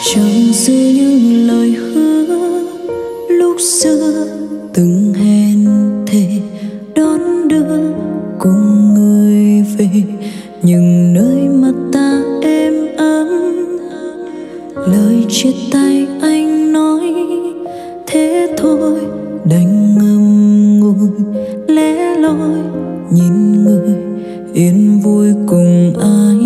chẳng dư những lời hứa lúc xưa từng hẹn thề đón đưa cùng người về những nơi mà ta êm ấm. Lời chia tay anh nói thế thôi, đành ngậm ngùi lẻ loi nhìn người yên vui cùng ai.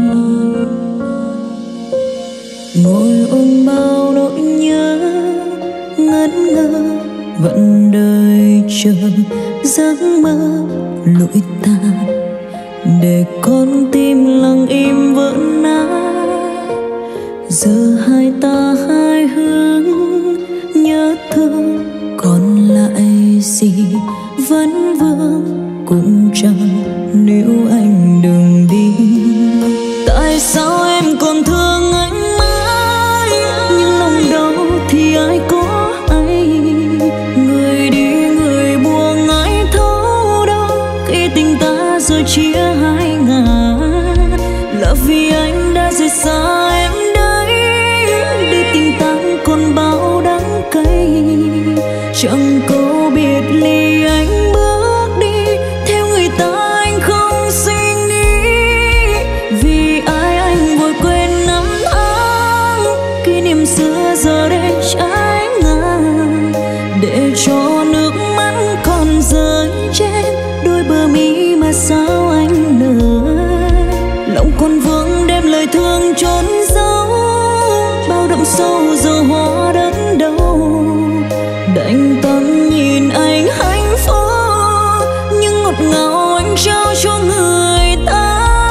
Ngồi ôm bao nỗi nhớ ngẩn ngơ vẫn đợi chờ giấc mơ lụi tàn, để con tim lặng im vỡ nát. Giờ hai ta hai hướng nhớ thương, còn lại gì vẫn vương cũng chẳng nếu anh đừng đi. Tại sao em còn thương anh mãi, nhưng lòng đau thì ai có hay. Người đi người buông ai thấu đâu, khi tình ta rồi chia hai ngả. Là vì anh đã rời xa em đấy, để tình ta còn bao đắng cay. Chẳng câu biệt ly anh bước đi, theo người ta anh không suy nghĩ. Vì ai anh vội quên năm tháng, kỷ niệm xưa giờ đây trái ngang. Để cho nước mắt còn rơi trên đôi bờ mi mà sao anh nỡ. Lòng còn vương đem lời thương trốn giấu, bao đậm sâu giờ hóa đất đâu. Đành tâm nhìn anh hạnh phúc, nhưng ngọt ngào anh trao cho người ta.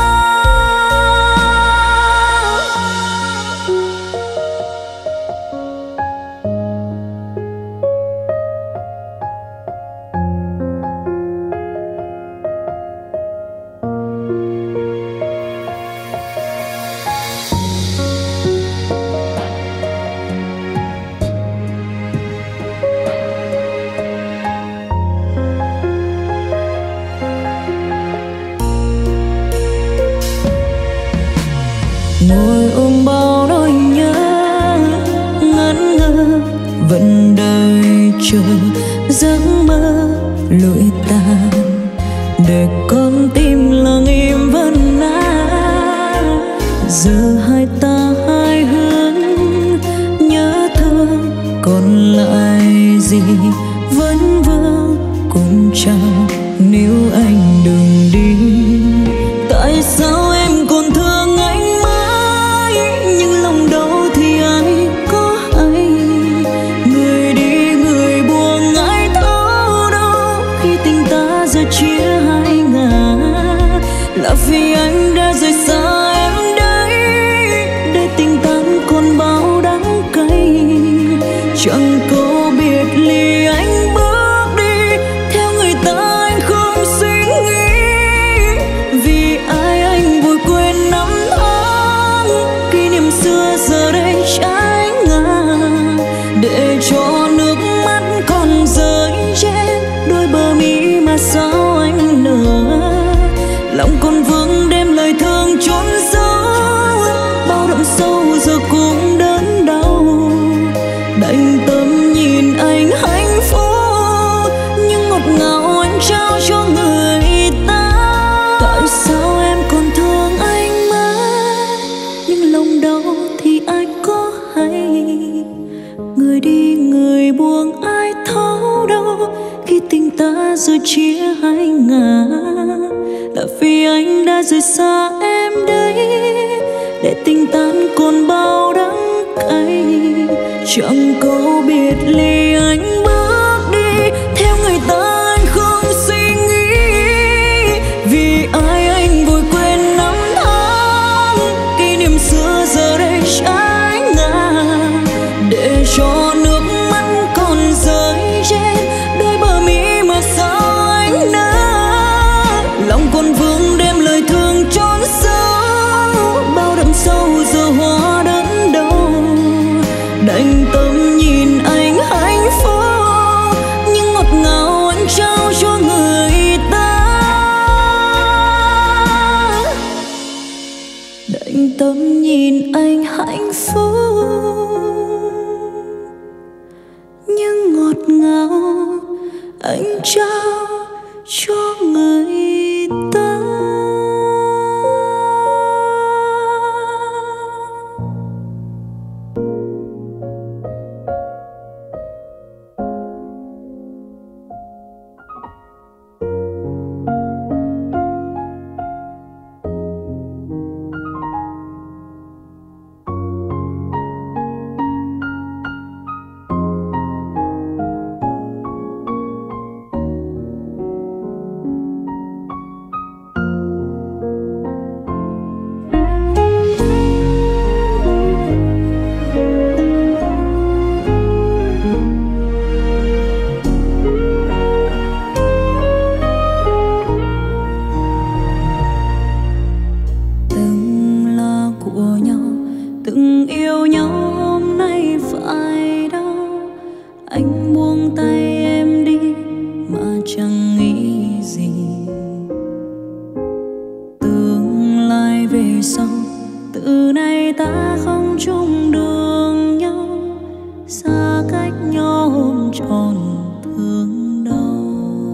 Ngồi ôm bao nỗi nhớ ngẩn ngơ vẫn đợi chờ giấc mơ lụi tàn, để con tim lặng im vẫn nát. Giờ hai ta hai hướng nhớ thương, còn lại gì vẫn vương cũng chẳng nếu anh đừng đi. Tại sao em còn thương anh mãi, nhưng lòng đau thì ai có hay. Người đi người buông ai thấu đâu, khi tình ta giờ chia hai ngả. Là vì anh đã rời xa em đấy, để tình tan còn bao đắng cay. Chẳng câu biệt ly anh bước đi, theo người ta anh không suy nghĩ. Vì ai anh vội quên năm tháng, kỷ niệm xưa giờ đây trái ngang. Để cho nước mắt còn rơi trên đôi bờ mi mà sao anh nỡ. Lòng còn vương đem lời thương trốn giấu, bao đậm sâu giờ cũng đớn đau. Đành tâm nhìn anh hạnh phúc, nhưng ngọt ngào anh trao cho người ta. Tại sao em còn thương anh mãi, nhưng lòng đau thì ai có hay. Người đi người buông ai thấu đâu, khi tình ta rồi chia hai ngả. Là vì anh đã rời xa em đấy, để tình tan còn bao đắng cay. Chẳng câu biệt ly anh bước đi, theo người ta anh không suy nghĩ. Vì ai anh vội quên năm tháng, kỷ niệm xưa giờ đây trái ngang. Để cho nước mắt còn rơi trên đôi bờ mi mà sao anh nỡ. Lòng còn vương đem lời thương trốn sâu, bao đậm sâu giờ hóa đớn đâu. Đành tâm nhìn anh hạnh phúc, nhìn anh hạnh phúc nhưng ngọt ngào anh trao cho người ta. Từng yêu nhau hôm nay phải đâu, anh buông tay em đi mà chẳng nghĩ gì. Tương lai về sau từ nay ta không chung đường nhau, xa cách nhau hôm tròn thương đau.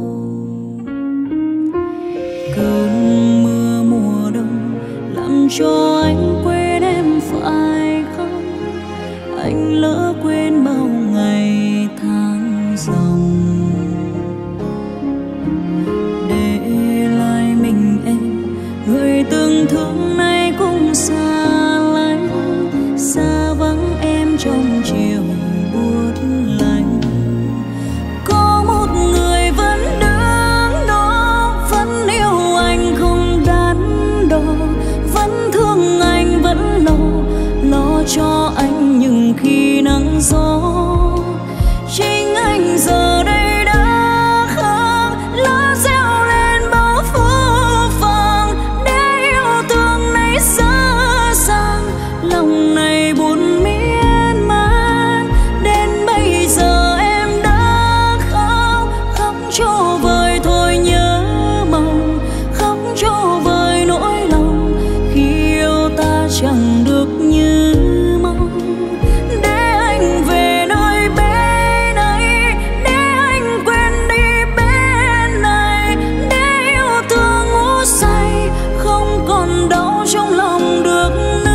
Cơn mưa mùa đông làm cho anh quên em phải không? Anh lỡ quên bao ngày tháng dòng, để lại mình em người từng thương nay cũng xa lánh, xa vắng em trong chiều buốt lạnh. Có một người vẫn đứng đó, vẫn yêu anh không đắn đo, vẫn thương anh vẫn lo cho anh những khi nắng gió. Chính anh giờ đây đã không lá reo lên bao phố vàng, để yêu thương này dở dang, lòng này buồn miên man. Đến bây giờ em đã khóc cho vơi thôi nhớ mong, khóc cho vơi nỗi lòng khi yêu ta chẳng được như mong. Để anh về nơi bên ấy, để anh quên đi bên này, để yêu thương ngủ say không còn đau trong lòng được nữa.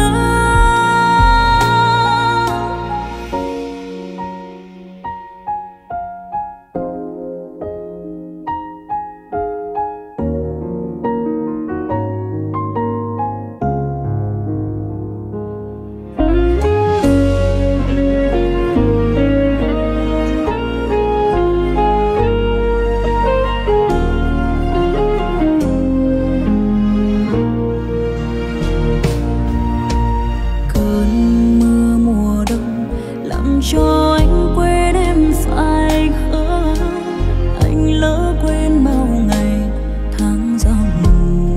Cơn mưa mùa đông làm cho anh quên em phải không? Anh lỡ quên bao ngày tháng dòng,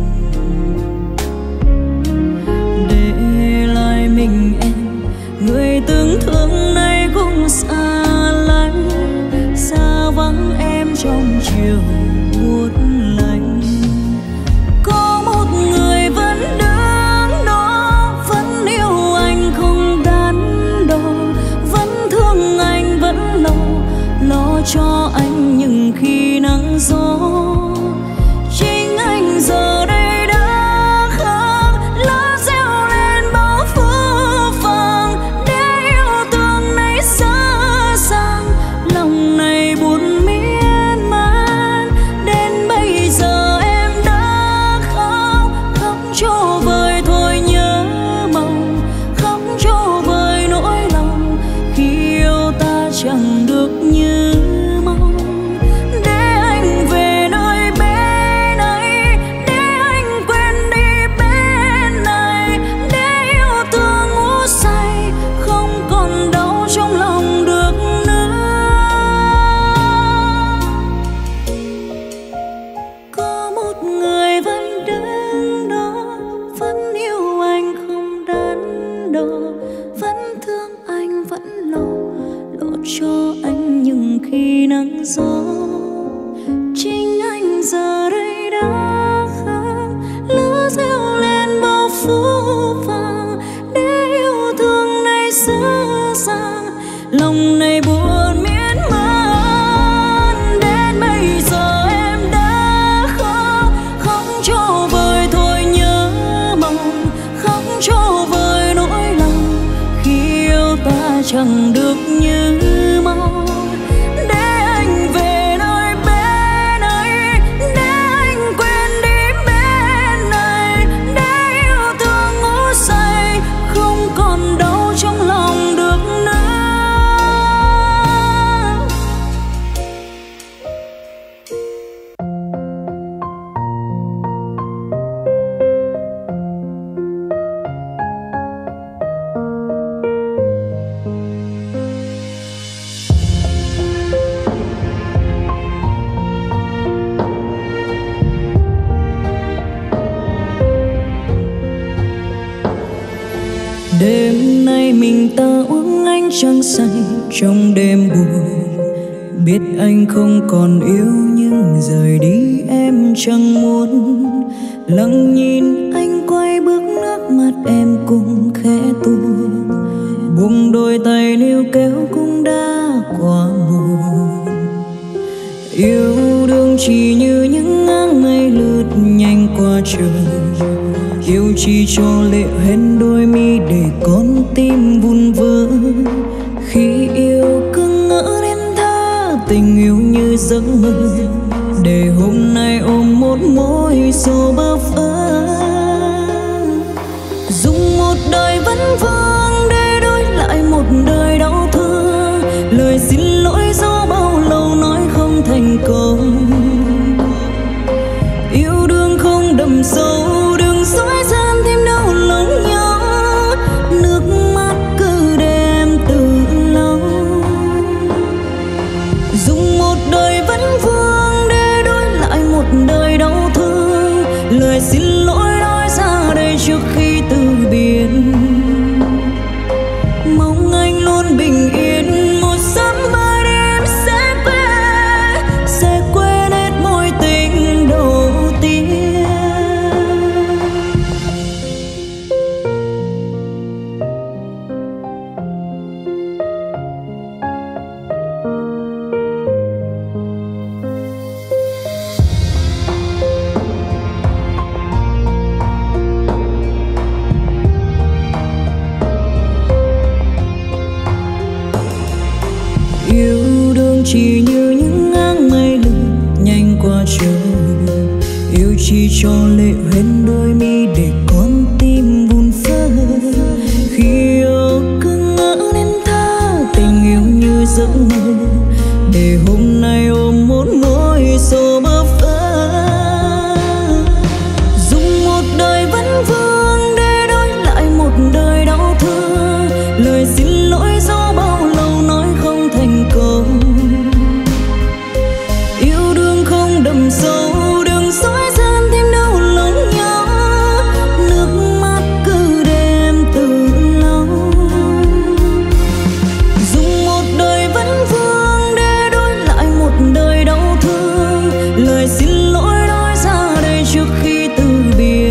để lại mình em người từng thương nay cũng xa lánh, xa vắng em trong chiều buốt lạnh. Có một người vẫn đứng đó, vẫn yêu anh không đắn đo, vẫn thương anh vẫn lo cho anh những khi nắng gió. Chính anh giờ đây đã không lá reo lên bao phố vàng, để yêu thương này dở dang, lòng này buồn miên man. Đến bây giờ em đã khóc cho vơi thôi nhớ mong, khóc cho vơi nỗi lòng khi yêu ta chẳng được như mong. Để anh về nơi bên ấy, để anh quên đi bên này, để yêu thương ngủ say không còn đau trong lòng được nữa. Có một người vẫn đứng đó, vẫn yêu anh không đắn đo, vẫn thương anh vẫn lo cho anh những khi nắng gió. Chính anh giờ đây đã khóc, lỡ reo lên bao phố vàng, lòng này buồn miên man. Đến bây giờ em đã khóc cho vơi thôi nhớ mong, khóc cho vơi nỗi lòng khi yêu ta chẳng được như mong. Để anh về nơi bên ấy, để anh quên đi bên này, để yêu thương ngủ say không còn đau trong lòng được nữa. Đêm nay mình ta uống ánh trăng say trong đêm buồn, biết anh không còn yêu nhưng rời đi em chẳng muốn. Lặng nhìn anh quay bước, nước mắt em cũng khẽ tuôn, buông đôi tay níu kéo cũng đã quá muộn. Yêu đương chỉ như những áng mây lướt nhanh qua trời, yêu chỉ cho lệ hoen đôi mi để con tim vun vỡ. Khi yêu cứ ngỡ đến tha, tình yêu như giấc mơ, để hôm nay ôm một mối xô bơ vơ. Dùng một đời vấn vương để đổi lại một đời đau thương, lời xin lỗi do bao lâu nói không thành công. Yêu đương không đậm sâu, đừng dối gian thêm đau lòng nhau, nước mắt cứ đem từ lâu. Dùng một đời vấn vương để đổi lại một đời đau thương, lời xin lỗi nói ra đây trước khi từ biệt. Mong anh luôn bình yên, một sớm mai em sẽ quên hết mối tình đầu tiên. Yêu đương chỉ như những áng mây lướt nhanh qua trời, yêu chỉ cho lệ hoen đôi mi để con tim vun vỡ. Khi yêu cứ ngỡ nên tha, tình yêu như giấc mơ, để hôm nay ôm một mối xô bơ vơ. Dùng một đời vấn vương để đổi lại một đời đau thương, lời xin lỗi do bao lâu nói không thành công. Yêu đương không đậm sâu, đừng dối gian thêm đau lòng nhau, nước mắt cứ đem từ lâu. Dùng một đời vấn vương để đổi lại một đời đau thương, lời xin lỗi nói ra đây trước khi từ biệt.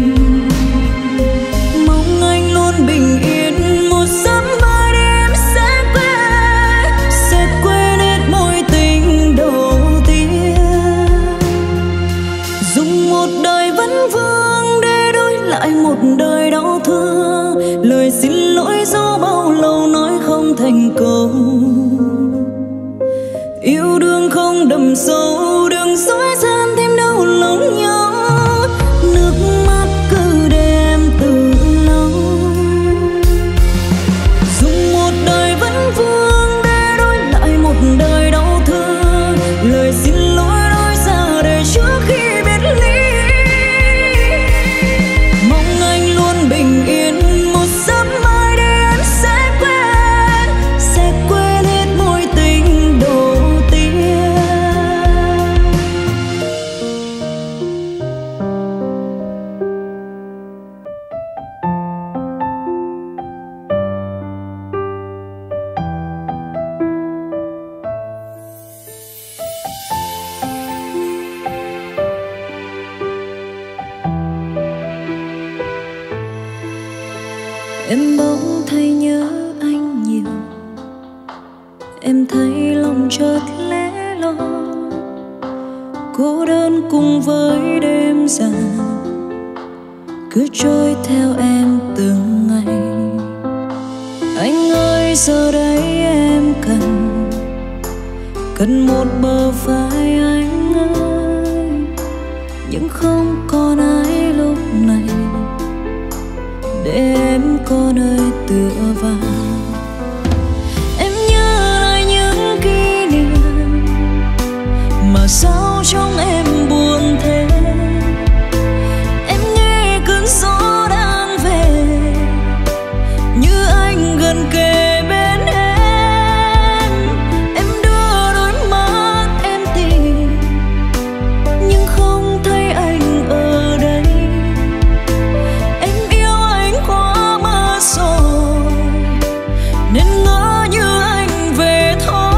Mong anh luôn bình yên, một sớm mai em sẽ quên hết mối tình đầu tiên. Dùng một đời vấn vương để đổi lại một đời đau thương, lời xin lỗi do bao lâu nói không thành công. Yêu đương không đậm sâu, đừng dối gian thêm đau lòng nhau, nước mắt cứ đem từ lâu. Dùng một đời vấn vương để đổi lại một đời đau thương, lời xin lỗi nói ra đây trước khi biệt ly. Mong anh luôn bình yên, một sớm mai đây em sẽ quên hết mối tình đầu tiên. Em bỗng thấy nhớ anh nhiều, em thấy lòng chợt lẻ loi, cô đơn cùng với đêm dài cứ trôi theo em từng ngày. Anh ơi giờ đây em cần một bờ vai anh ơi, nhưng không còn ai lúc này để em có nơi tựa vào. Em nhớ lại những kỷ niệm mà sao trong em buồn thế. Em nghe cơn gió đang về như anh gần kề bên em. Em đưa đôi mắt em tìm nhưng không thấy anh ở đây. Em yêu anh quá mất rồi nên ngỡ như anh về thôi.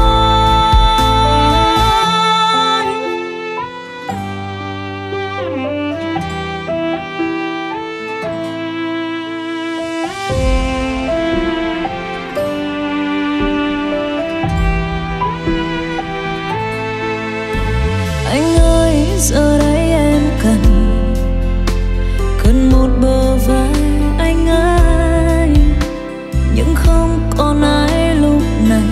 Anh ơi giờ đây em cần một bờ vai anh ơi, nhưng không còn ai lúc này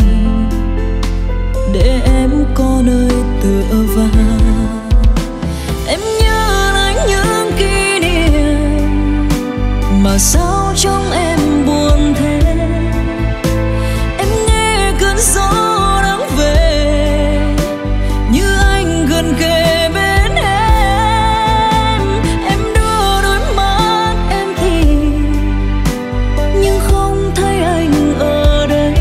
để em có nơi tựa vào. Em nhớ lại những kỷ niệm mà sao trong em buồn thế. Em nghe cơn gió đang về như anh gần kề bên em. Em đưa đôi mắt em tìm nhưng không thấy anh ở đây.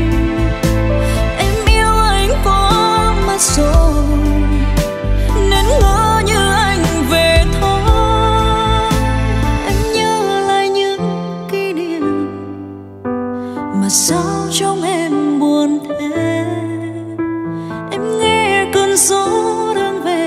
Em yêu anh quá mất rồi nên ngỡ như anh về thôi. Em nhớ lại những kỷ niệm mà sao trong em buồn thế. Em nghe cơn gió đang về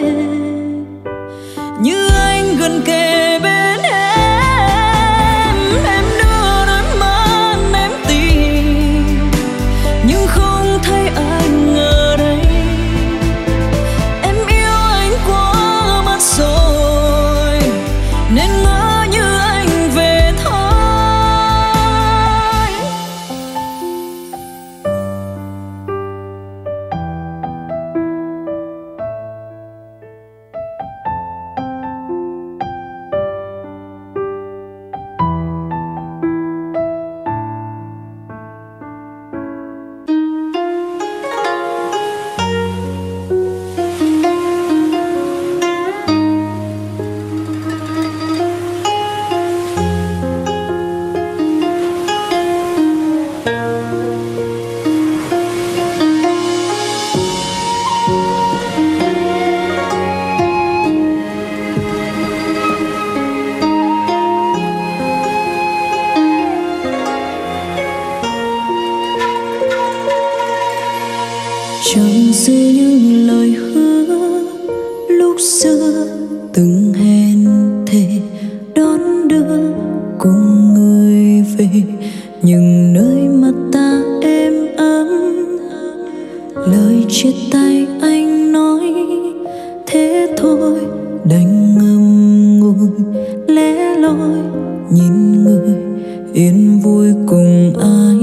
như anh gần kề bên em. Em đưa đôi mắt em tìm nhưng không thấy anh ở đây. Em yêu anh quá mất rồi nên ngỡ như anh về thôi. Chẳng dư những lời hứa lúc xưa từng hẹn thề đón đưa cùng người về những nơi mà ta êm ấm. Lời chia tay anh nói thế thôi đành ngậm ngùi lẻ loi nhìn người yên vui cùng ai.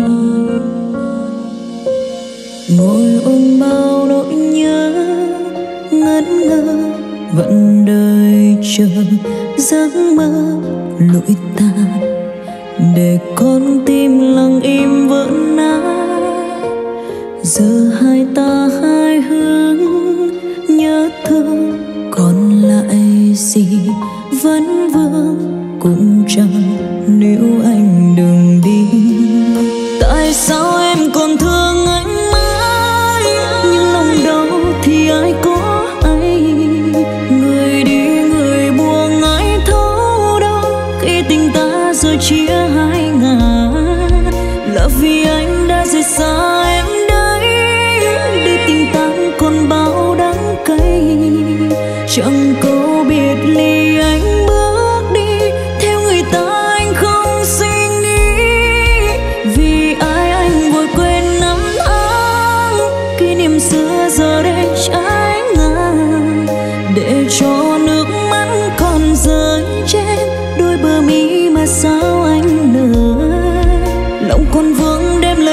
Ngồi ôm bao nỗi nhớ ngẩn ngơ vẫn đợi chờ giấc mơ lụi tàn để con tim lặng im vỡ nát. Giờ hai ta hai hướng nhớ thương còn lại gì vẫn vương cũng chẳng nếu anh đừng đi. Tại sao em còn thương anh mãi nhưng lòng đau thì ai có ai. Người đi người buông ai thấu đâu khi tình ta rồi chia hai ngả. Là vì anh đã rời xa em đấy để tình ta còn bao đắng cay. Chẳng câu biệt ly anh bước đi theo người ta anh không suy nghĩ. Vì ai anh vội quên năm tháng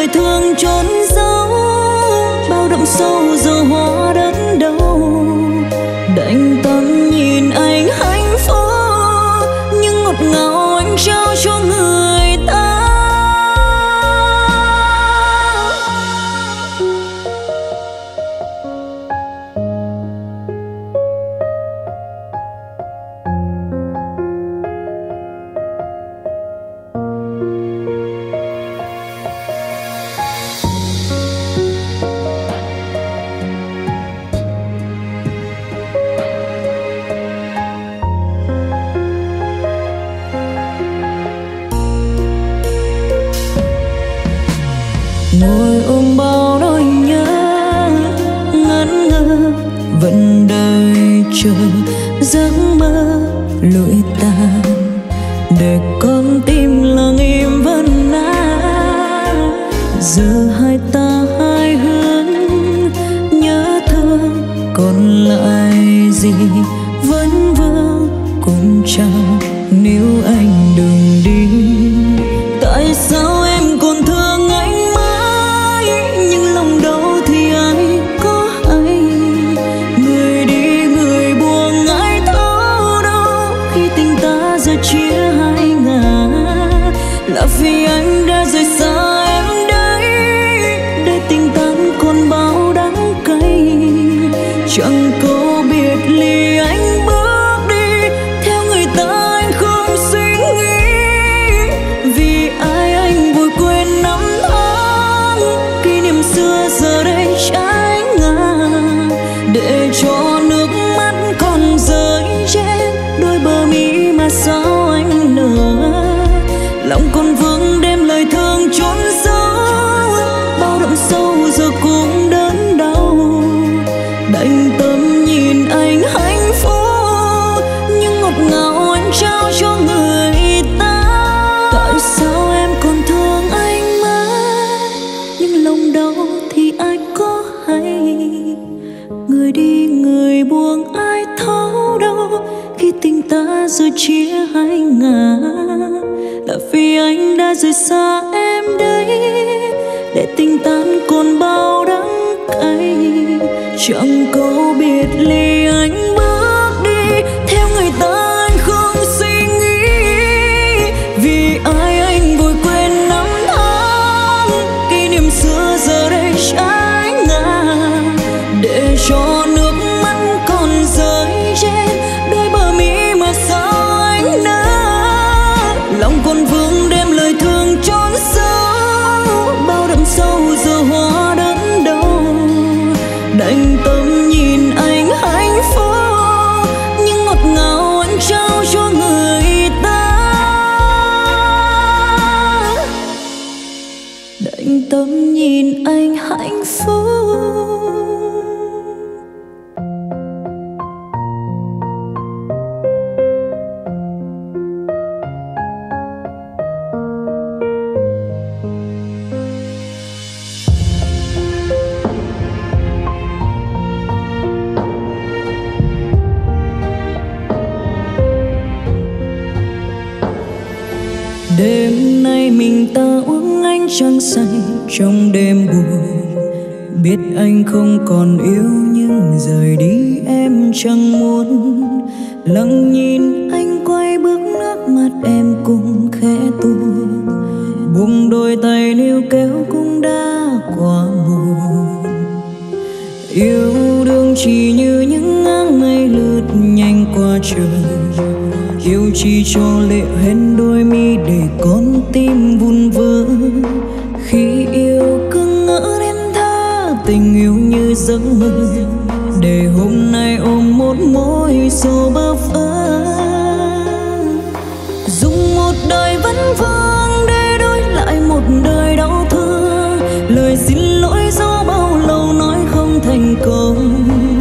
lời thương trốn giấu, bao đậm sâu giờ hóa đất đâu. Đành tâm nhìn anh hạnh phúc, nhưng ngọt ngào anh trao cho người ta. Ngồi ôm bao nỗi nhớ ngẩn ngơ, vẫn đợi chờ giấc mơ lụi tàn, để con tim lặng im vẫn an. Giờ hai ta hai hướng, nhớ thương còn lại gì, vẫn vương cũng chẳng nếu anh đừng đi. Tại sao em còn thương anh mãi, nhưng lòng đau thì ai có hay. Người đi người buông ai thấu đâu, khi tình ta giờ chia hai ngả. Là vì anh đã rời xa em đấy, để tình tan còn bao đắng cay. Chẳng câu biệt ly anh bước đi, theo người ta anh không suy nghĩ. Vì ai anh vội quên năm tháng, kỷ niệm xưa giờ đây trái ngang. Để cho nước mắt còn rơi trên đôi bờ mi mà sao anh nở. Lòng còn vương đêm lời thương trốn giấu, bao đậm sâu giờ cũng đớn đau. Đành tâm nhìn anh hạnh phúc, nhưng ngọt ngào anh trao cho người ta. Tại sao em còn thương anh mãi, nhưng lòng đau thì ai có hay. Người đi người buông ai thấu đâu, khi tình ta rồi chia hai ngả. Là vì anh đã rời xa em đấy, để tình tan còn bao đắng cay. Chẳng câu biệt ly anh bước đi, theo người ta anh không suy nghĩ. Vì ai anh vội quên năm tháng, kỷ niệm xưa giờ đây trái ngang. Để cho nước mắt còn rơi trên đôi bờ mi mà sao anh nỡ. Lòng còn vương đêm lời thương trốn sâu, bao đậm sâu giờ hóa đớn đau. Đành tâm nhìn anh hạnh phúc, nhưng ngọt ngào anh trao cho người ta. Đành tâm nhìn anh hạnh phúc. Đêm nay mình ta uống ánh trăng say trong đêm buồn. Biết anh không còn yêu nhưng rời đi em chẳng muốn. Lặng nhìn anh quay bước, nước mắt em cũng khẽ tuôn. Buông đôi tay níu kéo cũng đã quá muộn. Yêu đương chỉ như những áng mây lướt nhanh qua trời. Yêu chỉ cho lệ hoen đôi mi để con tim vun vỡ. Khi yêu cứ ngỡ đến tha tình yêu như giấc mơ, để hôm nay ôm một mối xô bơ vơ. Dùng một đời vấn vương để đổi lại một đời đau thương. Lời xin lỗi do bao lâu nói không thành công.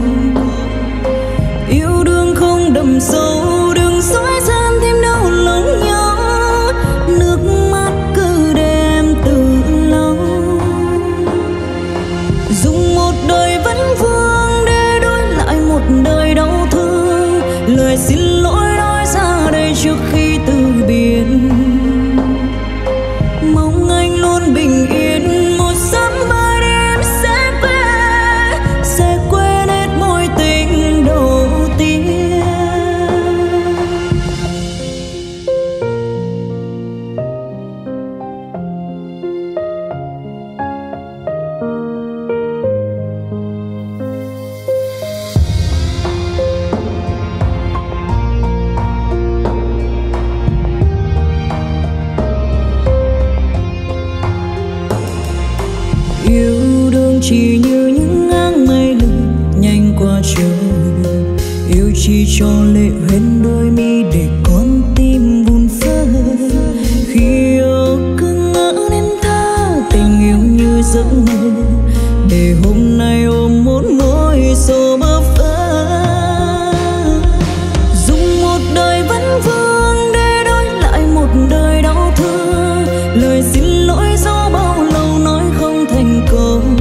Yêu đương không đậm sâu, đừng dối gian thêm đau lòng nhau. Nước mắt cứ để em từ lâu. Dùng một đời vấn vương để đổi lại một đời đau thương. Lời xin lỗi nói ra đây trước khi từ biệt. Mong anh luôn bình yên. chỉ như những áng mây lừng nhanh qua trời. Yêu chỉ cho lệ hoen đôi mi để con tim buồn vỡ. Khi yêu cứ ngỡ nên tha tình yêu như giấc mơ, để hôm nay ôm một mối xô bơ vơ. Dùng một đời vấn vương để đổi lại một đời đau thương. Lời xin lỗi do bao lâu nói không thành công.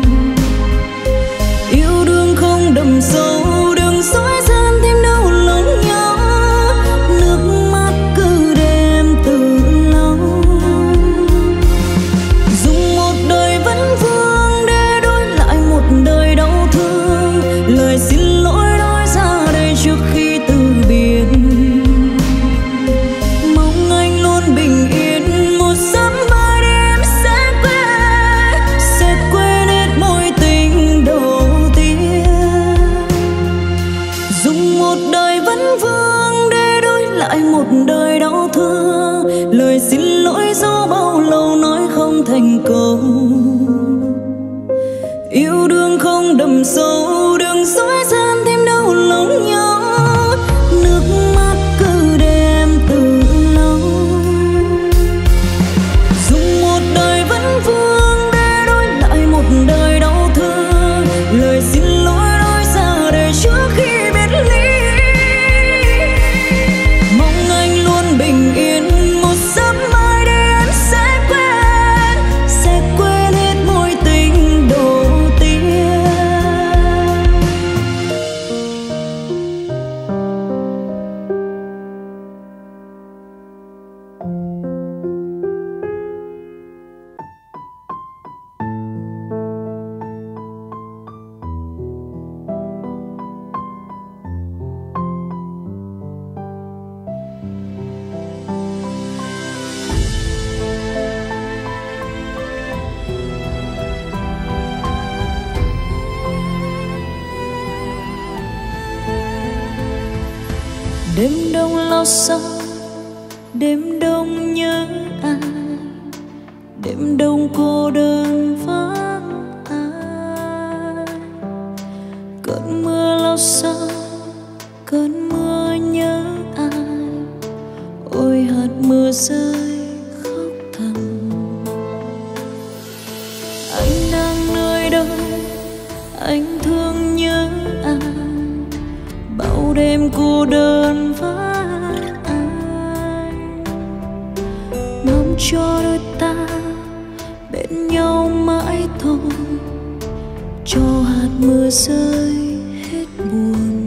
Yêu đương không đậm sâu, đừng dối gian thêm đau lòng nhau. Nước mắt cứ đêm từ lâu. Dùng một đời vấn vương để đổi lại một đời đau thương. Lời xin lỗi nói ra đây trước khi từ biệt. Mong anh luôn bình yên, một sớm mai đêm sẽ quên hết mối tình đầu tiên. Dùng một đời vấn vương để đổi lại một đời đau thương. Lời xin lỗi do bao lâu nói không thành công. Yêu đương không đậm sâu, đừng dối gian thêm đau lòng nhau. Nước mắt cứ đêm từ lâu. Dùng một đời vấn vương để đổi lại một đời đau thương. Lời xin lỗi nói ra đây trước khi biệt ly. Mong anh luôn bình yên, một sớm mai đây em sẽ quên hết mối tình đầu tiên. Đêm đông lo sợ, đêm đông nhớ ai, đêm đông cô đơn vắng ai. Cơn mưa lo sợ, cơn mưa nhớ ai, ôi hạt mưa rơi khóc thầm. Anh đang nơi đâu, anh thương nhớ ai, bao đêm cô đơn với ai. Mong cho đôi ta bên nhau mãi thôi, cho hạt mưa rơi hết buồn.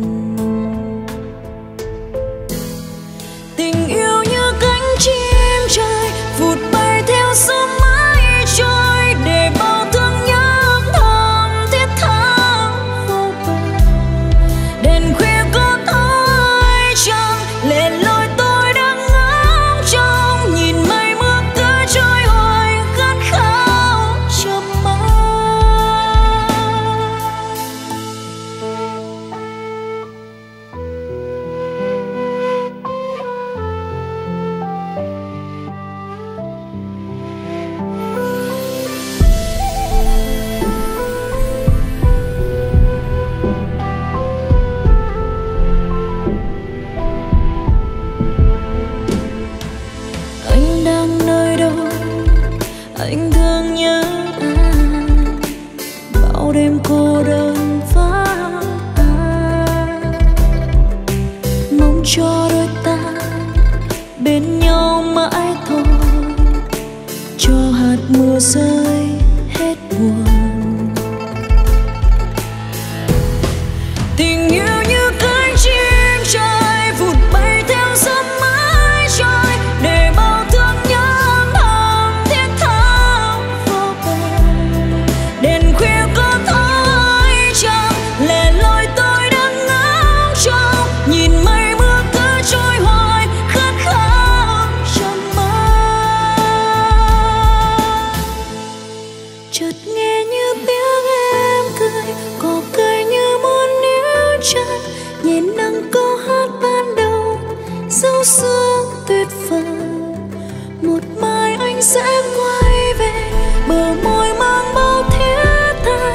Tình yêu như cánh chim trời vụt bay theo gió mãi trôi, để bao thương nhớ âm thầm thiết tha vô bờ. Đèn khuya có thôi chẳng lệ loi tôi đang ngóng trông, nhìn mây mưa cứ trôi hoài khát khao chớp mắt. Anh đang nơi đâu, anh thương nhớ ai, bao đêm cô đơn vắng ai. Mong cho đôi ta bên nhau mãi thôi, cho hạt mưa rơi hết buồn. Tình yêu như cánh chim trời vụt bay theo gió mãi trôi, để bao thương nhớ âm thầm thiết tha vô bờ. Đèn khuya có thôi chẳng lệ loi tôi đang ngóng trông, nhìn mây mưa cứ trôi hoài khát khao trong mắt. Chợt nghe như tiếng em cười, có cười như muốn níu chân, nhẹ nắng câu hát ban đầu dấu sương tuyệt vời. Một mai anh sẽ quay về, bờ môi mang bao thiết tha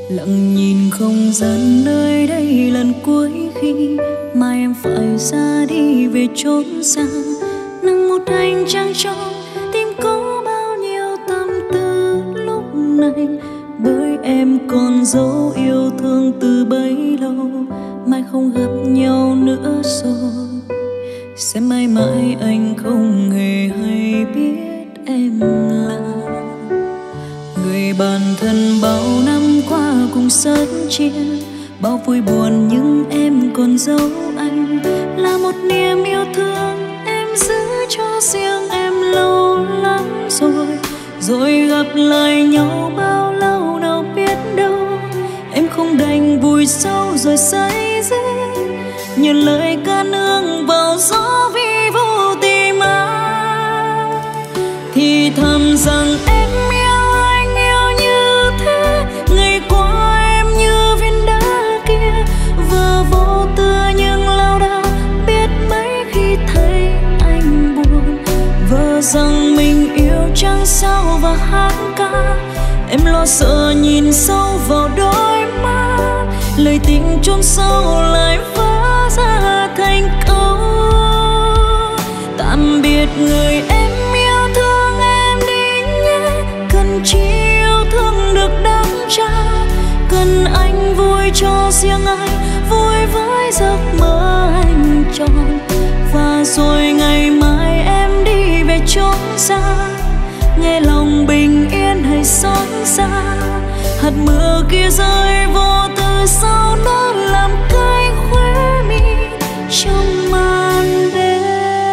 lặng nhìn không gian nơi đây lần cuối khi mai em phải ra đi về chốn xa. Nắng một ánh trăng trong tim có bao nhiêu tâm tư lúc này, bởi em còn dấu yêu thương từ bấy lâu, mai không gặp nhau nữa rồi. Sẽ mãi mãi anh không hề hay biết em là người bạn thân bao năm qua cùng sớt chia, bao vui buồn nhưng em còn giấu anh, là một niềm yêu thương em giữ cho riêng em lâu lắm rồi. Rồi gặp lại nhau bao lâu nào biết đâu, em không đành vùi sâu rồi say dứt, như lời ca nương vào gió vi vu tìm ai. Thì thầm rằng em yêu anh yêu như thế, ngày qua em như viên đá kia, và vô tư nhưng lao đao, biết mấy khi thấy anh buồn. Vờ rằng mình yêu chẳng sao và hát ca, em lo sợ nhìn sâu vào đôi mắt, lời tình chôn sâu lại vỡ ra thành câu tạm biệt người em yêu thương em đi nhé. Cần chỉ yêu thương được đắm trao, cần anh vui cho riêng anh, vui với giấc mơ anh tròn. Và rồi ngày mai em đi về chốn xa, nghe lòng bình yên hay xót xa, hạt mưa kia rơi vô tư sau nó làm cay khóe mi trong màn đêm.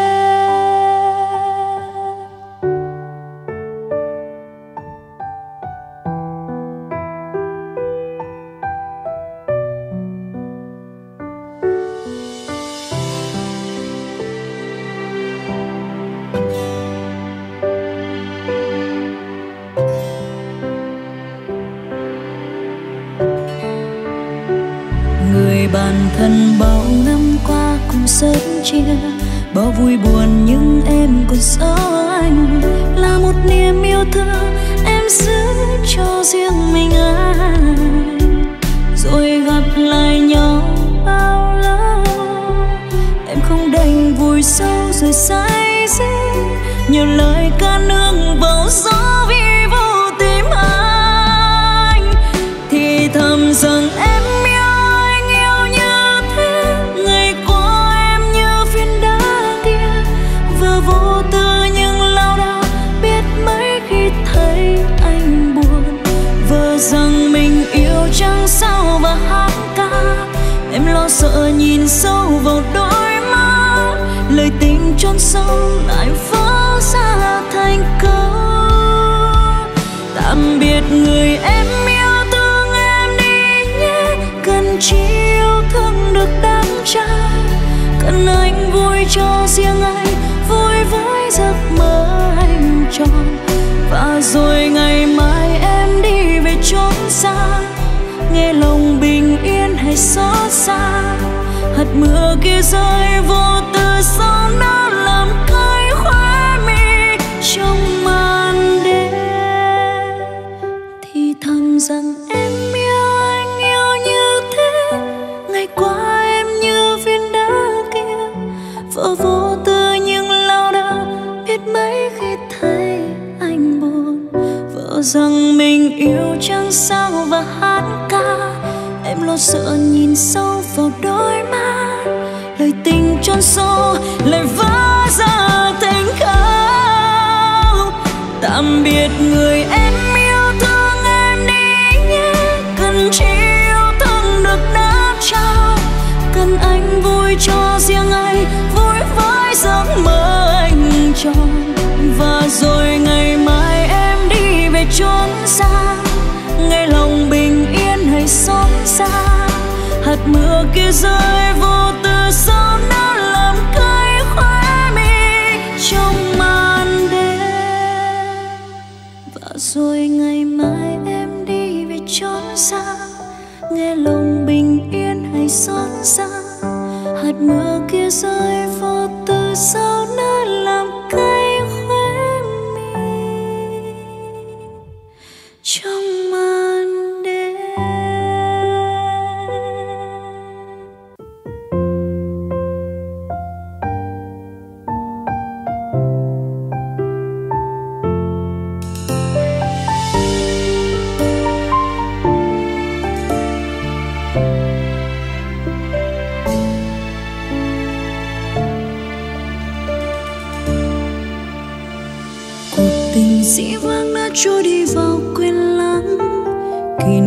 Người bạn thân bao năm qua cùng sớt chia, bao vui buồn nhưng em còn sợ anh, là một niềm yêu thương em giữ cho riêng mình anh. Rồi gặp lại nhau bao lâu, em không đành vùi sâu rồi say dứt, nhiều lời ca nương vào gió vi vu tìm anh. Thì thầm rằng em vô tư nhưng lao đao, biết mấy khi thấy anh buồn. Vờ rằng mình yêu chẳng sao và hát ca, em lo sợ nhìn sâu vào đôi mắt, lời tình chôn sâu lại vỡ ra thành câu tạm biệt người em yêu thương em đi nhé. Cần chỉ yêu thương được đắm trao, cần anh vui cho riêng anh, vui với giấc mơ anh tròn. Và rồi ngày mai em đi về chốn xa, nghe lòng bình yên hay xót xa, hạt mưa kia rơi vô tư sau nó làm cay khóe mi trong màn đêm. Thì thầm rằng em yêu anh yêu như thế, ngày qua em như viên đá kia, vỡ vô tư nhưng lao đao, biết mấy khi thấy anh buồn. Vợ rằng mình yêu chẳng sao và hát ca, em lo sợ nhìn sâu vào đôi mắt, lời tình chôn sâu lại vỡ ra thành câu tạm biệt người em yêu thương em đi nhé. Cần chỉ yêu thương được đắm trao, cần anh vui cho riêng anh, vui với giấc mơ anh tròn. Và rồi ngày mai em đi về chốn xa, nghe lòng bình yên hay xót xa, hạt mưa kia rơi vô tư sau nó làm cay khóe mi trong màn đêm. Và rồi ngày mai em đi về chốn xa, nghe lòng bình yên hay xót xa, hạt mưa kia rơi vô tư sau nó làm cay khóe mi trong màn đêm.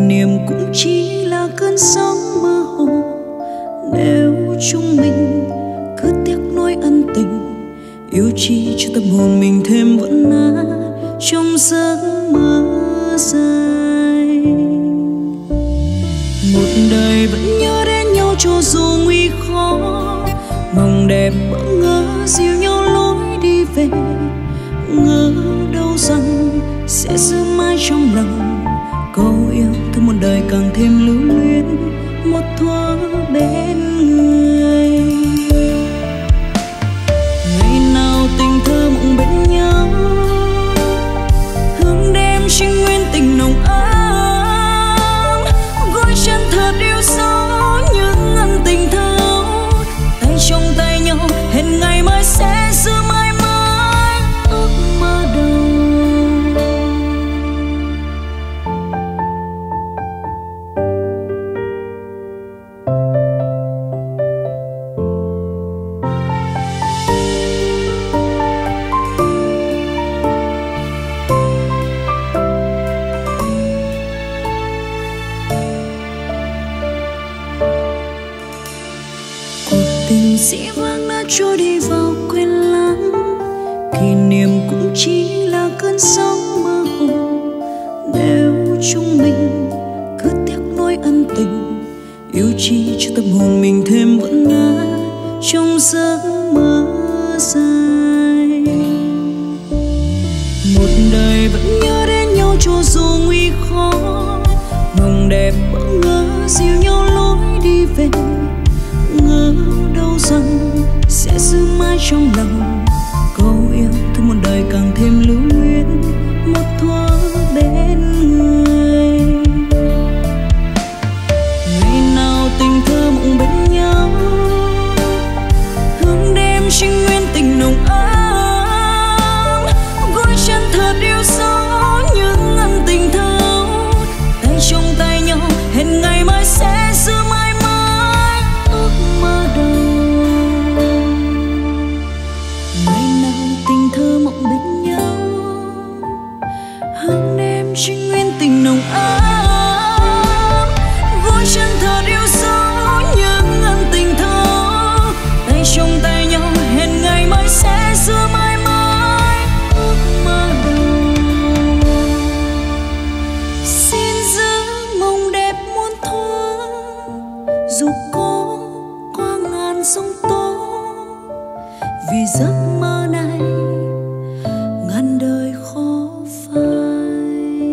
niềm cũng chỉ là cơn sóng mơ hồ. Nếu chúng mình cứ tiếc nuối ân tình, yêu chi cho tâm hồn mình thêm vẫn ngã trong giấc mơ dài. Một đời vẫn nhớ đến nhau cho dù nguy khó, mong đẹp bỡ ngỡ dìu nhau lối đi về. Ngỡ đâu rằng sẽ giữ mãi trong lòng câu yêu thương một đời càng thêm lưu luyến một thuở bên người. Ngày nào tình thơ mộng bên nhau, hương đêm trinh nguyên tình nồng ấm, gói chân thật yêu dấu những ân tình thâu. Tay trong tay nhau hẹn ngày mai sẽ giữ mãi mãi ước mơ đầu. Tình dĩ vãng đã trôi đi vào quên lãng, kỷ niệm cũng chỉ là cơn sóng mơ hồ. Nếu chúng mình cứ tiếc nuối ân tình, yêu chi cho tâm hồn mình thêm vẫn ngã trong giấc mơ dài. Một đời vẫn nhớ đến nhau cho dù nguy khó, mong đẹp bỡ ngỡ dìu nhau lối đi về. Ngỡ đâu rằng sẽ giữ mãi trong lòng câu yêu thương một đời càng thêm lưu luyến một thuở bên người. Ngày nào tình thơ mộng bên nhau, hương đêm trinh nguyên tình nồng ấm, gói chân thật yêu dấu những ân tình thâu. Tay trong tay nhau hẹn ngày mai sẽ giữ mãi mãi ước mơ đầu. Ngày nào tình thơ mộng bên nhau, hương đêm trinh nguyên tình nồng ấm, gói chân thật yêu dấu những ân tình thâu. Tay trong tay nhau hẹn ngày mai sẽ giữ mãi mãi ước mơ đầu. Xin giữ mộng đẹp muôn thuở, dù có qua ngàn sông tố, vì giấc mơ này ngàn đời khó phai.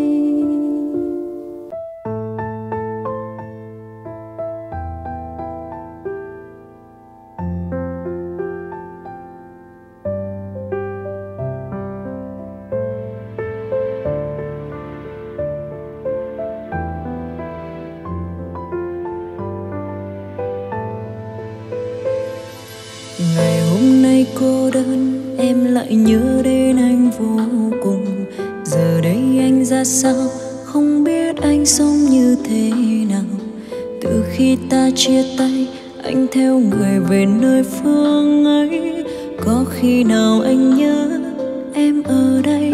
Ngày hôm nay cô đơn, em lại nhớ đến anh vô cùng. Giờ đây anh ra sao, không biết anh sống như thế nào. Từ khi ta chia tay, anh theo người về nơi phương ấy. Có khi nào anh nhớ em ở đây?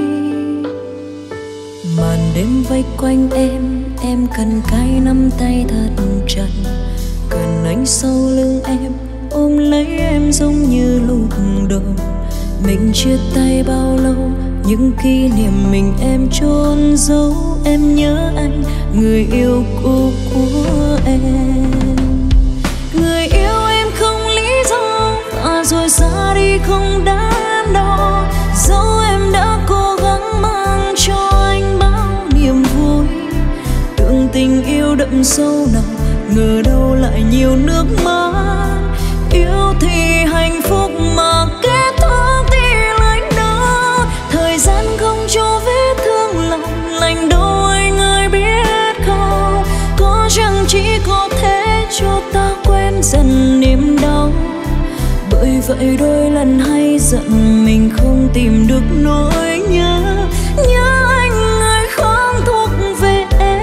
Màn đêm vây quanh em cần cái nắm tay thật chặt. Cần anh sau lưng em, ôm lấy em giống như lúc đầu. Mình chia tay bao lâu, những kỷ niệm mình em chôn giấu. Em nhớ anh, người yêu cũ của em. Người yêu em không lý do, rồi ra đi không đắn đo. Dẫu em đã cố gắng mang cho anh bao niềm vui, tưởng tình yêu đậm sâu nặng, ngờ đâu lại nhiều nước mắt. Yêu thì hạnh phúc mà kết thúc thì lạnh đó. Thời gian không cho vết thương lòng lành đâu anh ơi biết không. Có chăng chỉ có thế cho ta quen dần niềm đau. Bởi vậy đôi lần hay giận mình không tìm được nỗi nhớ. Nhớ anh người không thuộc về em.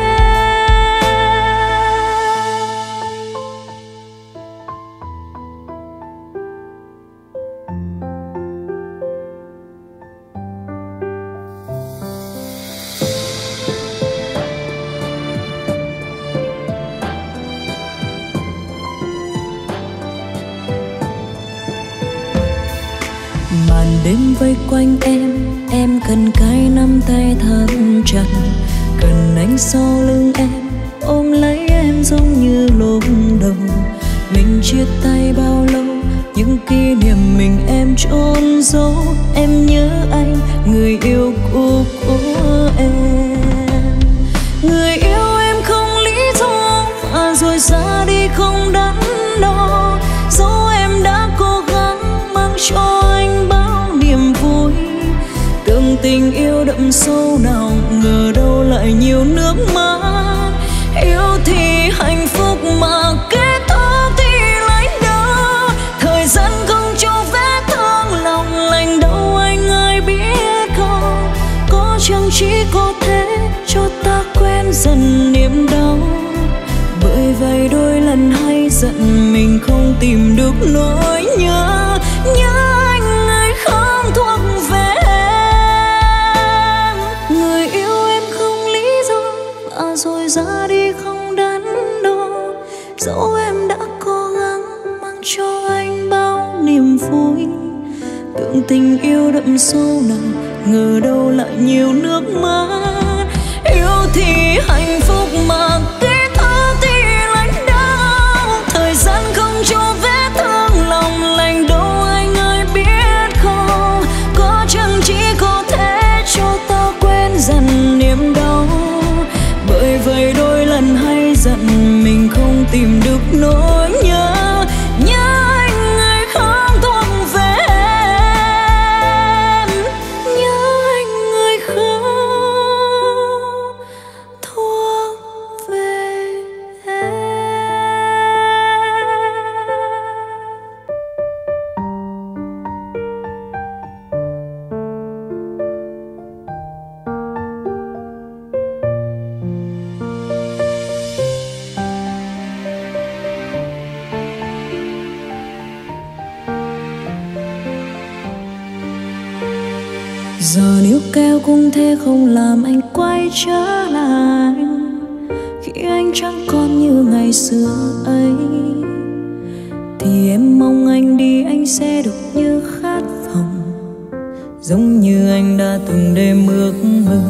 đêm vây quanh em cần cái nắm tay thật chặt, cần anh sau lưng em ôm lấy em giống như lúc đầu mình chia tay bao lâu, những kỷ niệm mình em chôn giấu. Em nhớ anh, người yêu cũ của em. Người yêu em không lý do rồi ra đi không đắn đo, dẫu em đã cố gắng mang cho anh bao niềm vui. Tưởng tình yêu đậm sâu nào ngờ đâu lại nhiều nước mắt. Yêu thì hạnh phúc mà kết thúc thì lấy đâu. Thời gian không cho vết thương lòng lành đâu, anh ơi biết không. Có chăng chỉ có thế cho ta quen dần niềm đau. Bởi vậy đôi lần hay giận mình không tìm được nỗi nhớ. Nhớ anh người không thuộc về em. Người yêu em không lý do rồi ra đi không đắn đo, dẫu em đã cố gắng mang cho anh bao niềm vui. Tưởng tình yêu đậm sâu nào ngờ đâu lại nhiều nước mắt. Yêu thì hạnh phúc mà kết thúc thì lãnh đau. Thời gian không cho vết thương lòng lành đâu, anh ơi biết không. Có chăng chỉ có thể cho ta quên dần niềm đau. Bởi vậy đôi lần hay giận mình không tìm được nỗi nhớ. Nhớ anh người không thuộc về em. Nhớ anh người không thuộc về em. Giờ níu kéo cũng thế không làm anh quay trở lại. Khi anh chẳng còn như ngày xưa ấy, thì em mong anh đi anh sẽ được như khát vọng, giống như anh đã từng đêm ước mơ.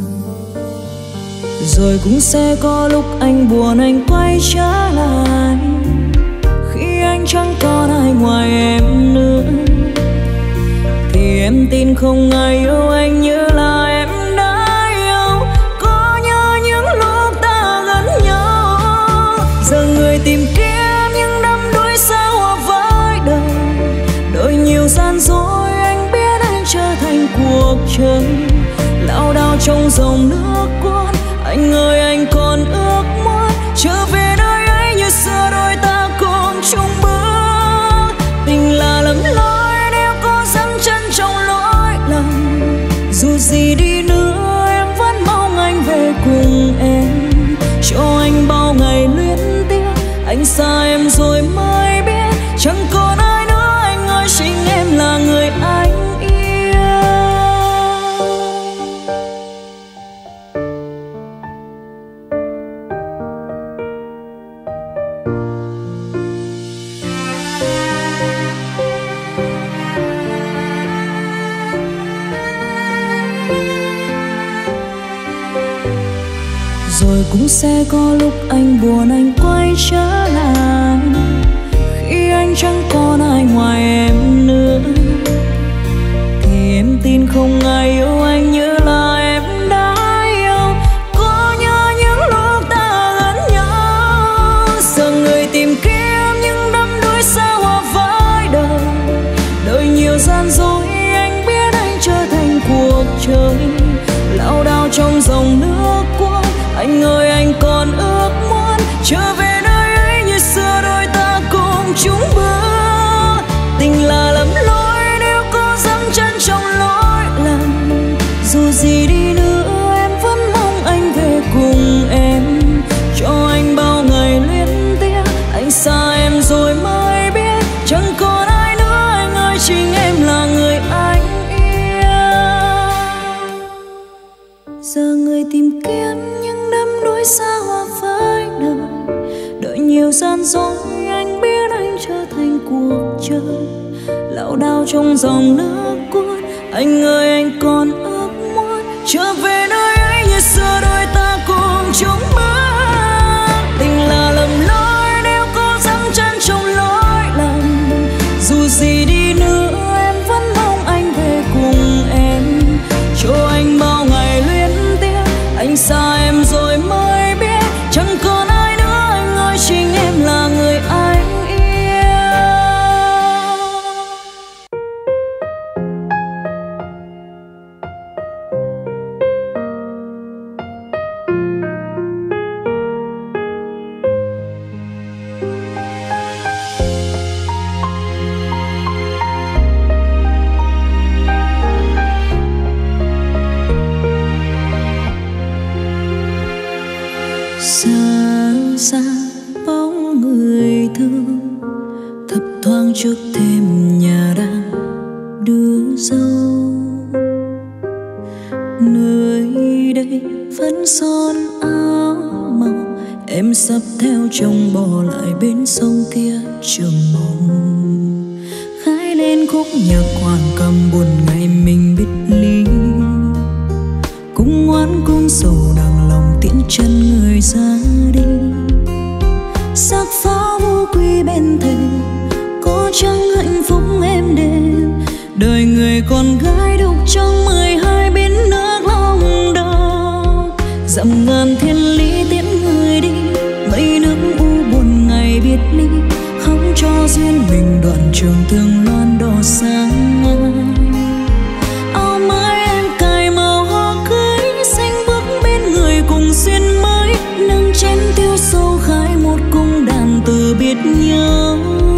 Rồi cũng sẽ có lúc anh buồn anh quay trở lại, khi anh chẳng còn ai ngoài em nữa. Thì em tin không ai yêu anh như là em đã yêu. Có nhớ những lúc ta gần nhau. Giờ người tìm kiếm nhưng đắm đuối xa hoa với đời. Đôi nhiều gian dối anh biết anh trở thành cuộc chơi. Lao đao trong dòng nước cuốn. Anh ơi anh còn ước muốn trở về nơi ấy như xưa đôi ta cùng chung bước. Tình là lầm lỗi nếu có dẫm chân trong lỗi lầm. Dù gì đi nữa em vẫn mong anh về cùng em. Cho anh bao ngày luyến tiếc, anh xa em rồi mới biết chẳng còn ai nữa anh ơi, chính em là người anh yêu. Rồi cũng sẽ có lúc anh buồn anh quay trở lại, khi anh chẳng còn ai ngoài em nữa. Thì em tin không ai yêu anh như là em đã yêu. Có nhớ những lúc ta gần nhau. Giờ người tìm kiếm nhưng đắm đuối xa hoa với đời. Đời nhiều gian dối anh biết anh trở thành cuộc chơi. Lao đao trong dòng nước cuốn. Anh ơi anh còn ước muốn trở về nơi ấy như xưa đôi ta cùng chung bước. Tình là lầm lỗi nếu có dẫm chân trong lỗi lầm. Dù gì đi nữa em vẫn mong anh về cùng em. Cho anh bao ngày luyến tiếc, anh xa em rồi mới biết chẳng còn ai nữa anh ơi, chính em là người anh yêu. Giờ người tìm kiếm nhưng đắm đuối xa hoa với đời. Đợi nhiều gian dối anh biết anh trở thành cuộc chơi. Lão đao trong dòng nước cuốn. Anh ơi anh còn ước muốn trở về nơi ấy như xưa đôi ta cùng chung bước. Tình là lầm lỗi nếu có dẫm chân trong lỗi lầm. Dù gì đi nữa em vẫn mong anh về cùng em. Cho anh bao ngày luyến tiếc, anh xa em rồi mới biết chẳng còn ai nữa anh ơi, chính em là người anh trước thềm nhà đang đưa dâu. Nơi đây vẫn son áo màu, em sắp theo chồng bỏ lại bên sông kia trường mộng. Khái lên khúc nhạc hoàng cầm buồn ngày mình biệt ly, cũng ngoan cũng sầu đằng lòng tiễn chân người ra đi. Sắc pháo vô quy bên thềm, có chăng hạnh phúc êm đềm, đời người con gái đục trong 12 bên nước lòng đau. Dặm ngàn thiên lý tiễn người đi, mây nước u buồn ngày biệt ly, khóc cho duyên mình đoạn trường thương loan đỏ sáng. Áo mới em cài màu hoa cưới, xanh bước bên người cùng duyên mới, nâng chén tiêu sâu khai một cung đàn từ biệt nhau.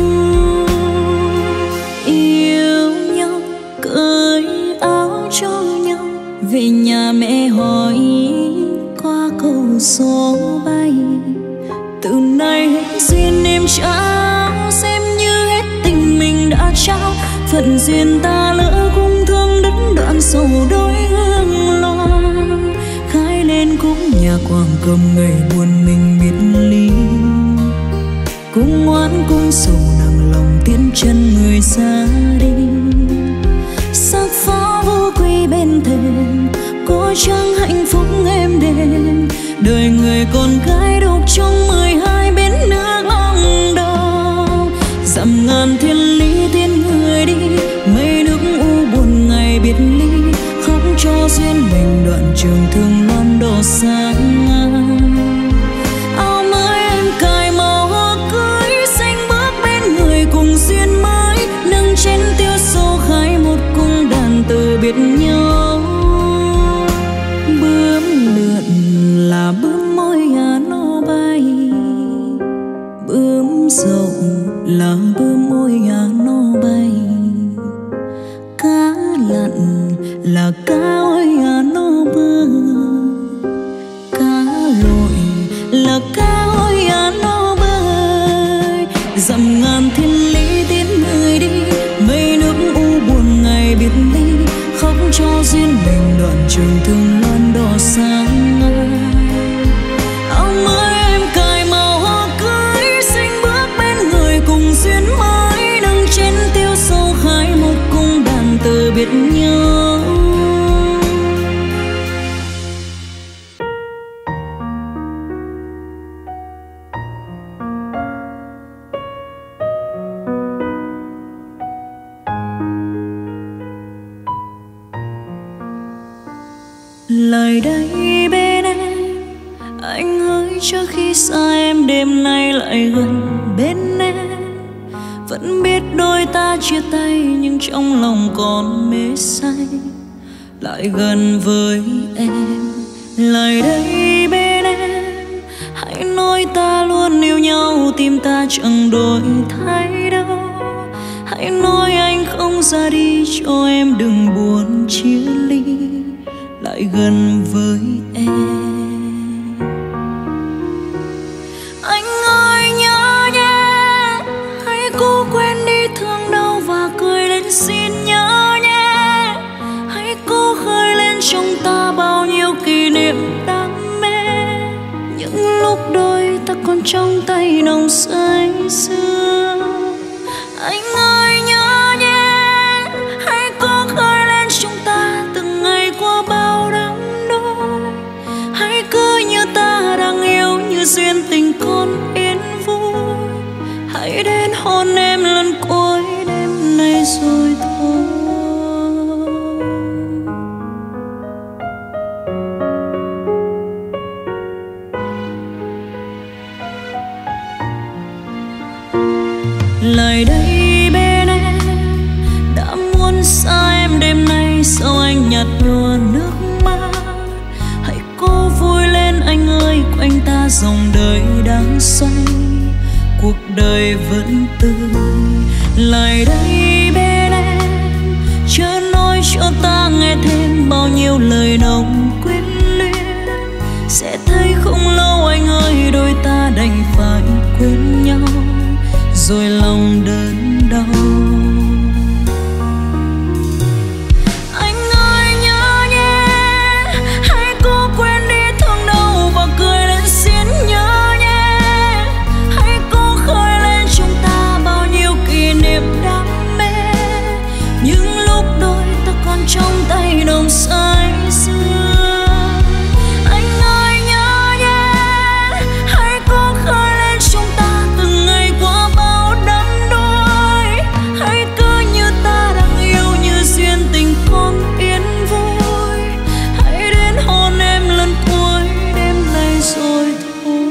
Về nhà mẹ hỏi qua câu số bay, từ nay hết duyên em trao, xem như hết tình mình đã trao. Phận duyên ta lỡ cũng thương đứt đoạn sầu đôi hương loan. Khai lên khúc nhạc hoàng cầm ngày buồn mình biệt ly, cũng ngoan cũng sầu nặng lòng tiễn chân người ra đi. Sắc pháo vô quy bên thềm, có chăng hạnh phúc êm đềm, đời người con gái đục trong 12 bên nước lòng đau. Dặm ngàn thiên lý tiễn người đi, mây nước u buồn ngày biệt ly, khóc cho duyên mình đoạn trường thương loan đỏ sáng. Áo mới em cài màu hoa cưới, xanh bước bên người cùng duyên mới, nâng chén tiêu sâu khai một cung đàn từ biệt nhau. Bướm lượn là bướm môi nó bay, bướm rộng là bướm môi nó bay. Cá lặn là cá ơi nó bơi, cá lội là cá ơi nó bơi. Dặm ngàn thiên lý tiễn người đi, mây nước u buồn ngày biệt ly, khóc cho duyên mình đoạn trường thương loan đỏ sáng. Áo mới em cài màu hoa cưới, xanh bước bên người cùng duyên mới, nâng chén tiêu sâu khai một cung đàn từ biệt nhau. Lại đây bên em, anh hỡi trước khi xa em đêm nay lại gần bên em. Vẫn biết đôi ta chia tay nhưng trong lòng còn mê say, lại gần với em. Lại đây bên em, hãy nói ta luôn yêu nhau, tim ta chẳng đổi thay đâu. Hãy nói anh không ra đi cho em đừng buồn chia ly, lại gần với em. Anh ơi nhớ nhé, hãy cố quên đi thương đau và cười lên xin nhớ nhé. Hãy cố khơi lên trong ta bao nhiêu kỷ niệm đam mê, những lúc đôi ta còn trong tay nồng say sưa. Anh ơi nhớ nhé, hãy cố khơi lên trong như duyên tình con yên vui. Hãy đến hôn em lần cuối đêm nay rồi thôi. Lại đây bên em, đã muốn xa em đêm nay sao anh nhạt nhòa nước mắt. Hãy cố vui lên anh ơi, quanh ta dòng đời đang xoay, cuộc đời vẫn tươi. Lại đây bên em, chớ nói cho ta nghe thêm bao nhiêu lời nồng quyến luyến. Sẽ thấy không lâu anh ơi, đôi ta đành phải quên nhau rồi lòng đớn đau. Anh ơi nhớ nhé, hãy cố quên đi thương đau và cười lên xin nhớ nhé. Hãy cố khơi lên trong ta bao nhiêu kỷ niệm đam mê, những lúc đôi ta còn trong tay nồng say sưa. Anh ơi nhớ nhé, hãy cố khơi lên trong ta từng ngày qua bao đắm đuối. Hãy cứ như ta đang yêu, như duyên tình con yên vui. Hãy đến hôn em lần cuối đêm nay rồi thôi.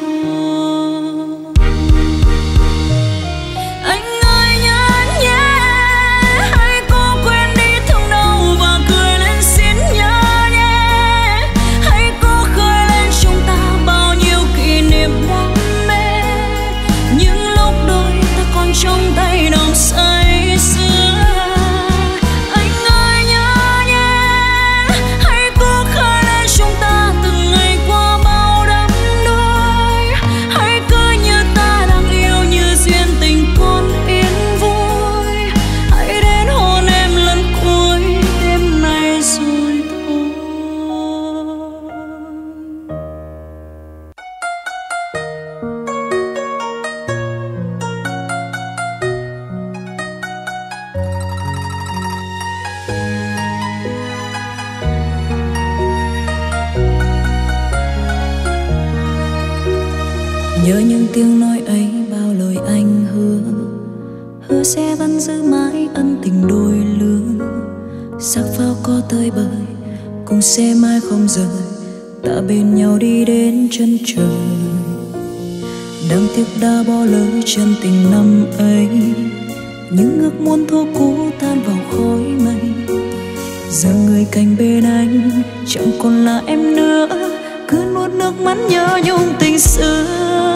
Anh ơi nhớ nhé, hãy cố quên đi thương đau và cười lên xin nhớ nhé. Hãy cố khơi lên trong ta bao nhiêu kỷ niệm đam mê, những lúc đôi ta còn trong tay nồng say sưa. Anh ơi nhớ nhé, hãy cố khơi lên trong ta từng ngày qua bao đắm đuối. Hãy cứ như ta đang yêu, như duyên tình con yên vui. Hãy đến hôn em lần cuối đêm nay rồi thôi. Nhớ những tiếng nói ấy, bao lời anh hứa sẽ vẫn giữ mãi ân tình đôi lứa. Sắc pháo có tơi bời, cùng sẽ mãi không rời, ta bên nhau đi đến chân trời. Đáng tiếc đã bỏ lỡ chân tình năm ấy, những ước muốn thua cũ tan vào khói mây. Giờ người cạnh bên anh chẳng còn là em nữa, cứ nuốt nước mắt nhớ nhung tình xưa.